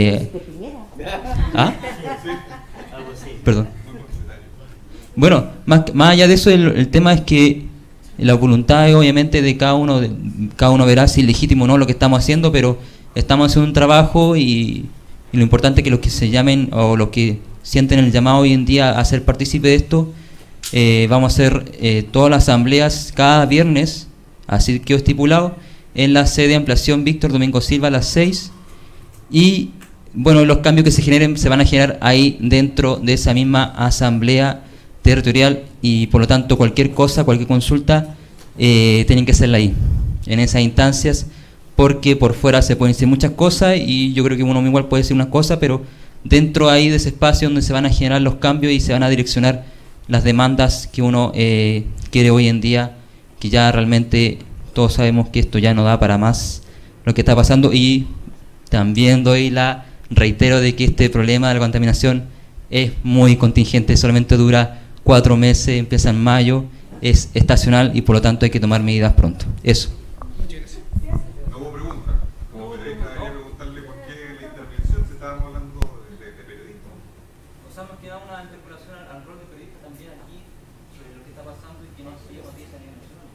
Speaker 5: ¿Ah? Perdón. Bueno, más allá de eso, el tema es que la voluntad es obviamente de cada uno verá si es legítimo o no lo que estamos haciendo, pero estamos haciendo un trabajo, y lo importante es que los que se llamen o los que sienten el llamado hoy en día a ser partícipe de esto, vamos a hacer todas las asambleas cada viernes, así quedó estipulado, en la sede de Ampliación Víctor Domingo Silva a las 6, y bueno, los cambios que se generen se van a generar ahí dentro de esa misma asamblea territorial, y por lo tanto cualquier cosa, cualquier consulta tienen que hacerla ahí, en esas instancias, porque por fuera se pueden decir muchas cosas, y yo creo que uno igual puede decir unas cosas, pero dentro ahí de ese espacio donde se van a generar los cambios y se van a direccionar las demandas que uno quiere hoy en día, que ya realmente todos sabemos que esto ya no da para más lo que está pasando. Y también reitero de que este problema de la contaminación es muy contingente, solamente dura 4 meses, empieza en mayo, es estacional, y por lo tanto hay que tomar medidas pronto. Eso.
Speaker 4: No hubo pregunta. Como periodista debería preguntarle por qué la intervención se estábamos hablando de periodismo.
Speaker 5: O sea, nos queda una interpelación al rol de periodista también aquí, sobre lo que está pasando y que no se lleva noticia a nivel nacional.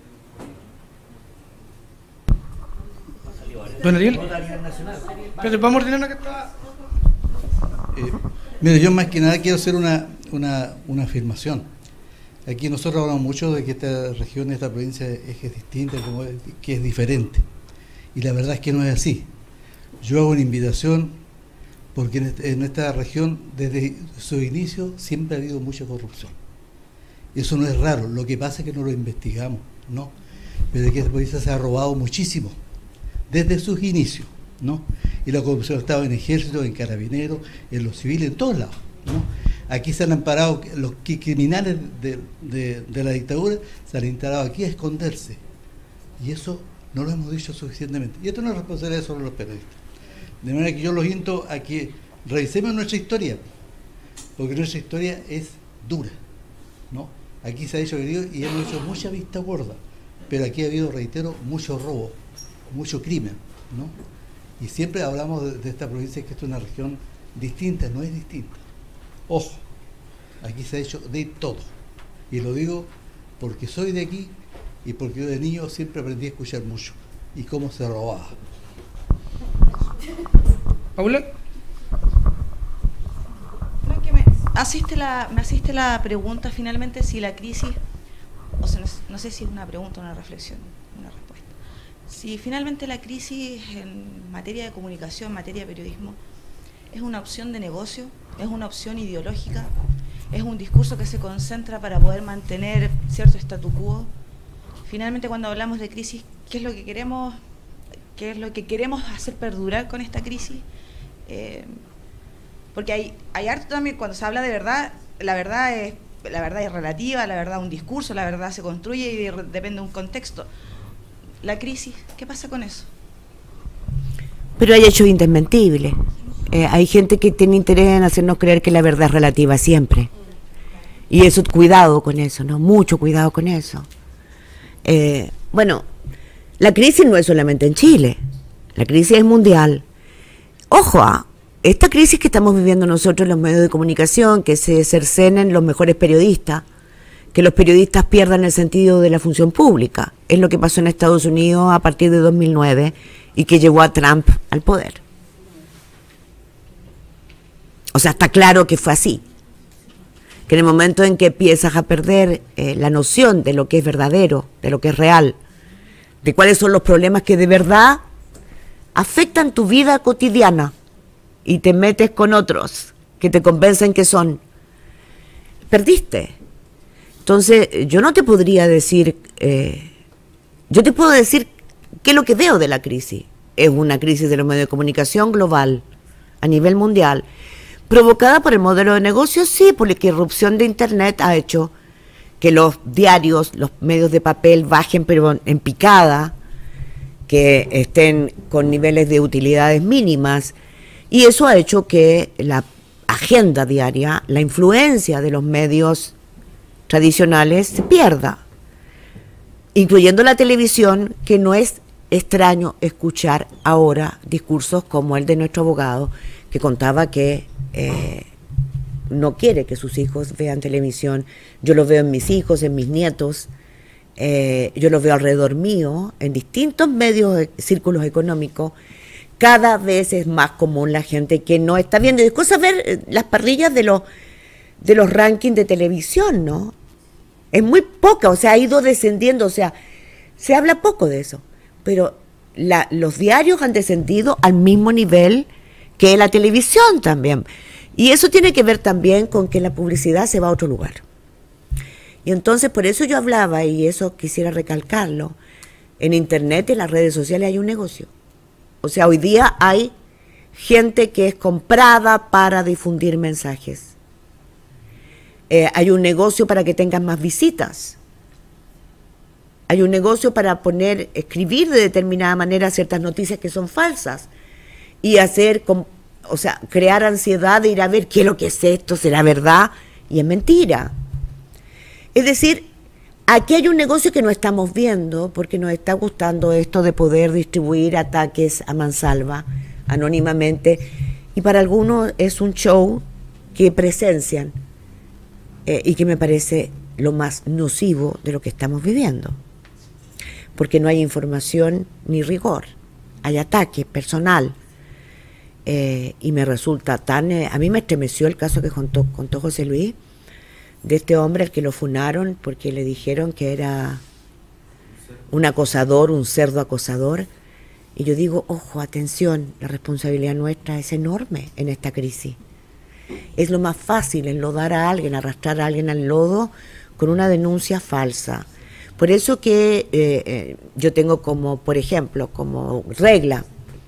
Speaker 1: Don Ariel, pero vamos a ordenar una que está.
Speaker 6: Mire, yo más que nada quiero hacer una afirmación. Aquí nosotros hablamos mucho de que esta región, esta provincia es distinta, que es diferente. Y la verdad es que no es así. Yo hago una invitación porque en esta región, desde su inicio, siempre ha habido mucha corrupción. Eso no es raro, lo que pasa es que no lo investigamos, ¿no? Pero de que esta provincia se ha robado muchísimo, desde sus inicios, ¿no? Y la corrupción ha estado en ejército, en carabineros, en los civiles, en todos lados, ¿no? Aquí se han amparado, los criminales de la dictadura se han instalado aquí a esconderse. Y eso no lo hemos dicho suficientemente. Y esto no es responsabilidad solo de los periodistas. De manera que yo los invito a que revisemos nuestra historia, porque nuestra historia es dura, ¿no? Aquí se ha hecho herido y hemos hecho mucha vista gorda, pero aquí ha habido, reitero, mucho robo, mucho crimen, ¿no? Y siempre hablamos de esta provincia, que esto es una región distinta, no es distinta. Ojo, aquí se ha hecho de todo. Y lo digo porque soy de aquí y porque yo de niño siempre aprendí a escuchar mucho y cómo se robaba.
Speaker 1: Paula.
Speaker 7: No, que me asiste la pregunta finalmente si la crisis, o sea, no sé si es una pregunta o una reflexión, una respuesta. Si finalmente la crisis en materia de comunicación, en materia de periodismo, es una opción de negocio, es una opción ideológica, es un discurso que se concentra para poder mantener cierto statu quo. Finalmente, cuando hablamos de crisis, ¿qué es lo que queremos hacer perdurar con esta crisis? Porque hay harto también, cuando se habla de verdad, la verdad es la verdad es relativa, la verdad es un discurso, la verdad se construye y depende de un contexto. La crisis, ¿qué pasa con eso?
Speaker 2: Pero hay hechos indesmentibles. Hay gente que tiene interés en hacernos creer que la verdad es relativa siempre. Y eso, cuidado con eso, ¿no? Mucho cuidado con eso. Bueno, la crisis no es solamente en Chile, la crisis es mundial. Ojo, esta crisis que estamos viviendo nosotros en los medios de comunicación, que se cercenen los mejores periodistas, que los periodistas pierdan el sentido de la función pública, es lo que pasó en Estados Unidos a partir de 2009 y que llevó a Trump al poder. O sea, está claro que fue así. Que en el momento en que empiezas a perder la noción de lo que es verdadero, de lo que es real, de cuáles son los problemas que de verdad afectan tu vida cotidiana y te metes con otros que te convencen que son, perdiste. Entonces, yo no te podría decir, yo te puedo decir qué es lo que veo de la crisis. Es una crisis de los medios de comunicación global, a nivel mundial, provocada por el modelo de negocio, sí, porque la irrupción de Internet ha hecho que los diarios, los medios de papel bajen pero en picada, que estén con niveles de utilidades mínimas, y eso ha hecho que la agenda diaria, la influencia de los medios tradicionales se pierda, incluyendo la televisión, que no es extraño escuchar ahora discursos como el de nuestro abogado, que contaba que no quiere que sus hijos vean televisión. Yo lo veo en mis hijos, en mis nietos, yo lo veo alrededor mío, en distintos medios, círculos económicos. Cada vez es más común la gente que no está viendo. Es cosa ver las parrillas de los rankings de televisión, ¿no? Es muy poca, o sea, ha ido descendiendo, o sea, se habla poco de eso, pero los diarios han descendido al mismo nivel que la televisión también. Y eso tiene que ver también con que la publicidad se va a otro lugar. Y entonces, por eso yo hablaba, y eso quisiera recalcarlo, en Internet, en las redes sociales hay un negocio. O sea, hoy día hay gente que es comprada para difundir mensajes. Hay un negocio para que tengan más visitas. Hay un negocio para escribir de determinada manera ciertas noticias que son falsas y o sea, crear ansiedad de ir a ver qué es lo que es esto, será verdad, y es mentira. Es decir, aquí hay un negocio que no estamos viendo porque nos está gustando esto de poder distribuir ataques a mansalva, anónimamente, y para algunos es un show que presencian y que me parece lo más nocivo de lo que estamos viviendo, porque no hay información ni rigor, hay ataque personal, y me resulta tan... a mí me estremeció el caso que contó José Luis, de este hombre al que lo funaron porque le dijeron que era un acosador, un cerdo acosador, y yo digo, ojo, atención, la responsabilidad nuestra es enorme en esta crisis. Es lo más fácil enlodar a alguien, arrastrar a alguien al lodo con una denuncia falsa. Por eso que yo tengo como, por ejemplo, como regla,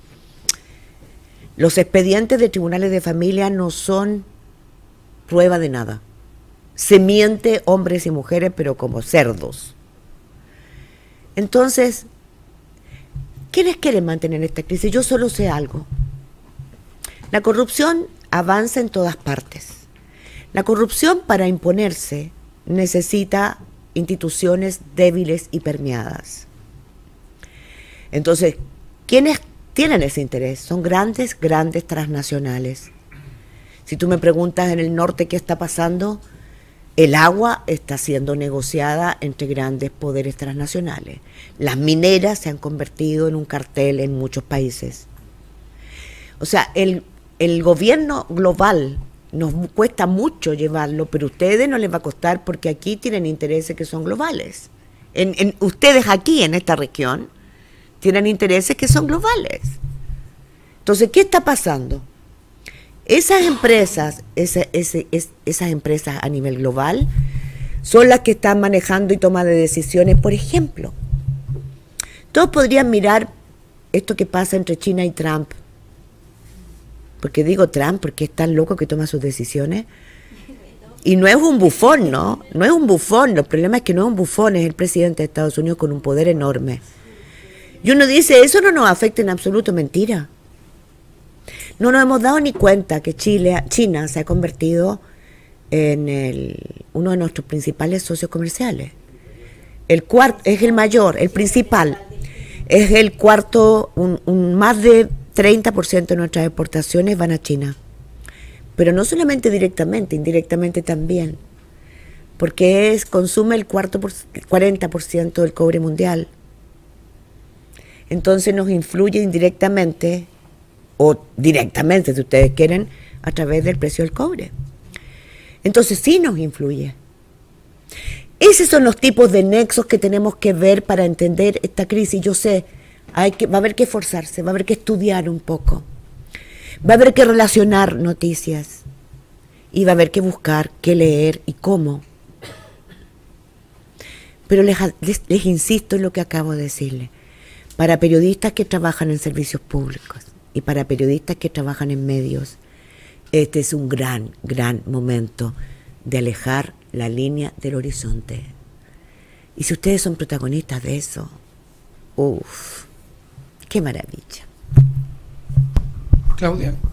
Speaker 2: los expedientes de tribunales de familia no son prueba de nada. Se miente hombres y mujeres, pero como cerdos. Entonces, ¿quiénes quieren mantener esta crisis? Yo solo sé algo. La corrupción avanza en todas partes. La corrupción, para imponerse, necesita instituciones débiles y permeadas. Entonces, ¿quiénes tienen ese interés? Son grandes transnacionales. Si tú me preguntas en el norte qué está pasando, el agua está siendo negociada entre grandes poderes transnacionales. Las mineras se han convertido en un cartel en muchos países. O sea, el gobierno global nos cuesta mucho llevarlo, pero a ustedes no les va a costar porque aquí tienen intereses que son globales. Ustedes aquí en esta región tienen intereses que son globales. Entonces, ¿qué está pasando? Esas empresas, esas empresas a nivel global son las que están manejando y toman de decisiones. Por ejemplo, todos podrían mirar esto que pasa entre China y Trump. Porque digo Trump porque es tan loco que toma sus decisiones. Y no es un bufón, ¿no? No es un bufón. El problema es que no es un bufón, es el presidente de Estados Unidos con un poder enorme. Y uno dice, eso no nos afecta en absoluto, mentira. No nos hemos dado ni cuenta que China se ha convertido en uno de nuestros principales socios comerciales. El cuarto es el mayor, el principal. Es el cuarto, más de 30% de nuestras exportaciones van a China. Pero no solamente directamente, indirectamente también. Porque consume el 40% del cobre mundial. Entonces nos influye indirectamente, o directamente, si ustedes quieren, a través del precio del cobre. Entonces sí nos influye. Esos son los tipos de nexos que tenemos que ver para entender esta crisis. Yo sé, va a haber que esforzarse, va a haber que estudiar un poco, va a haber que relacionar noticias y va a haber que buscar qué leer y cómo. Pero les insisto en lo que acabo de decirles. Para periodistas que trabajan en servicios públicos y para periodistas que trabajan en medios, este es un gran, gran momento de alejar la línea del horizonte. Y si ustedes son protagonistas de eso, ¡uf! ¡Qué maravilla!
Speaker 1: Claudia.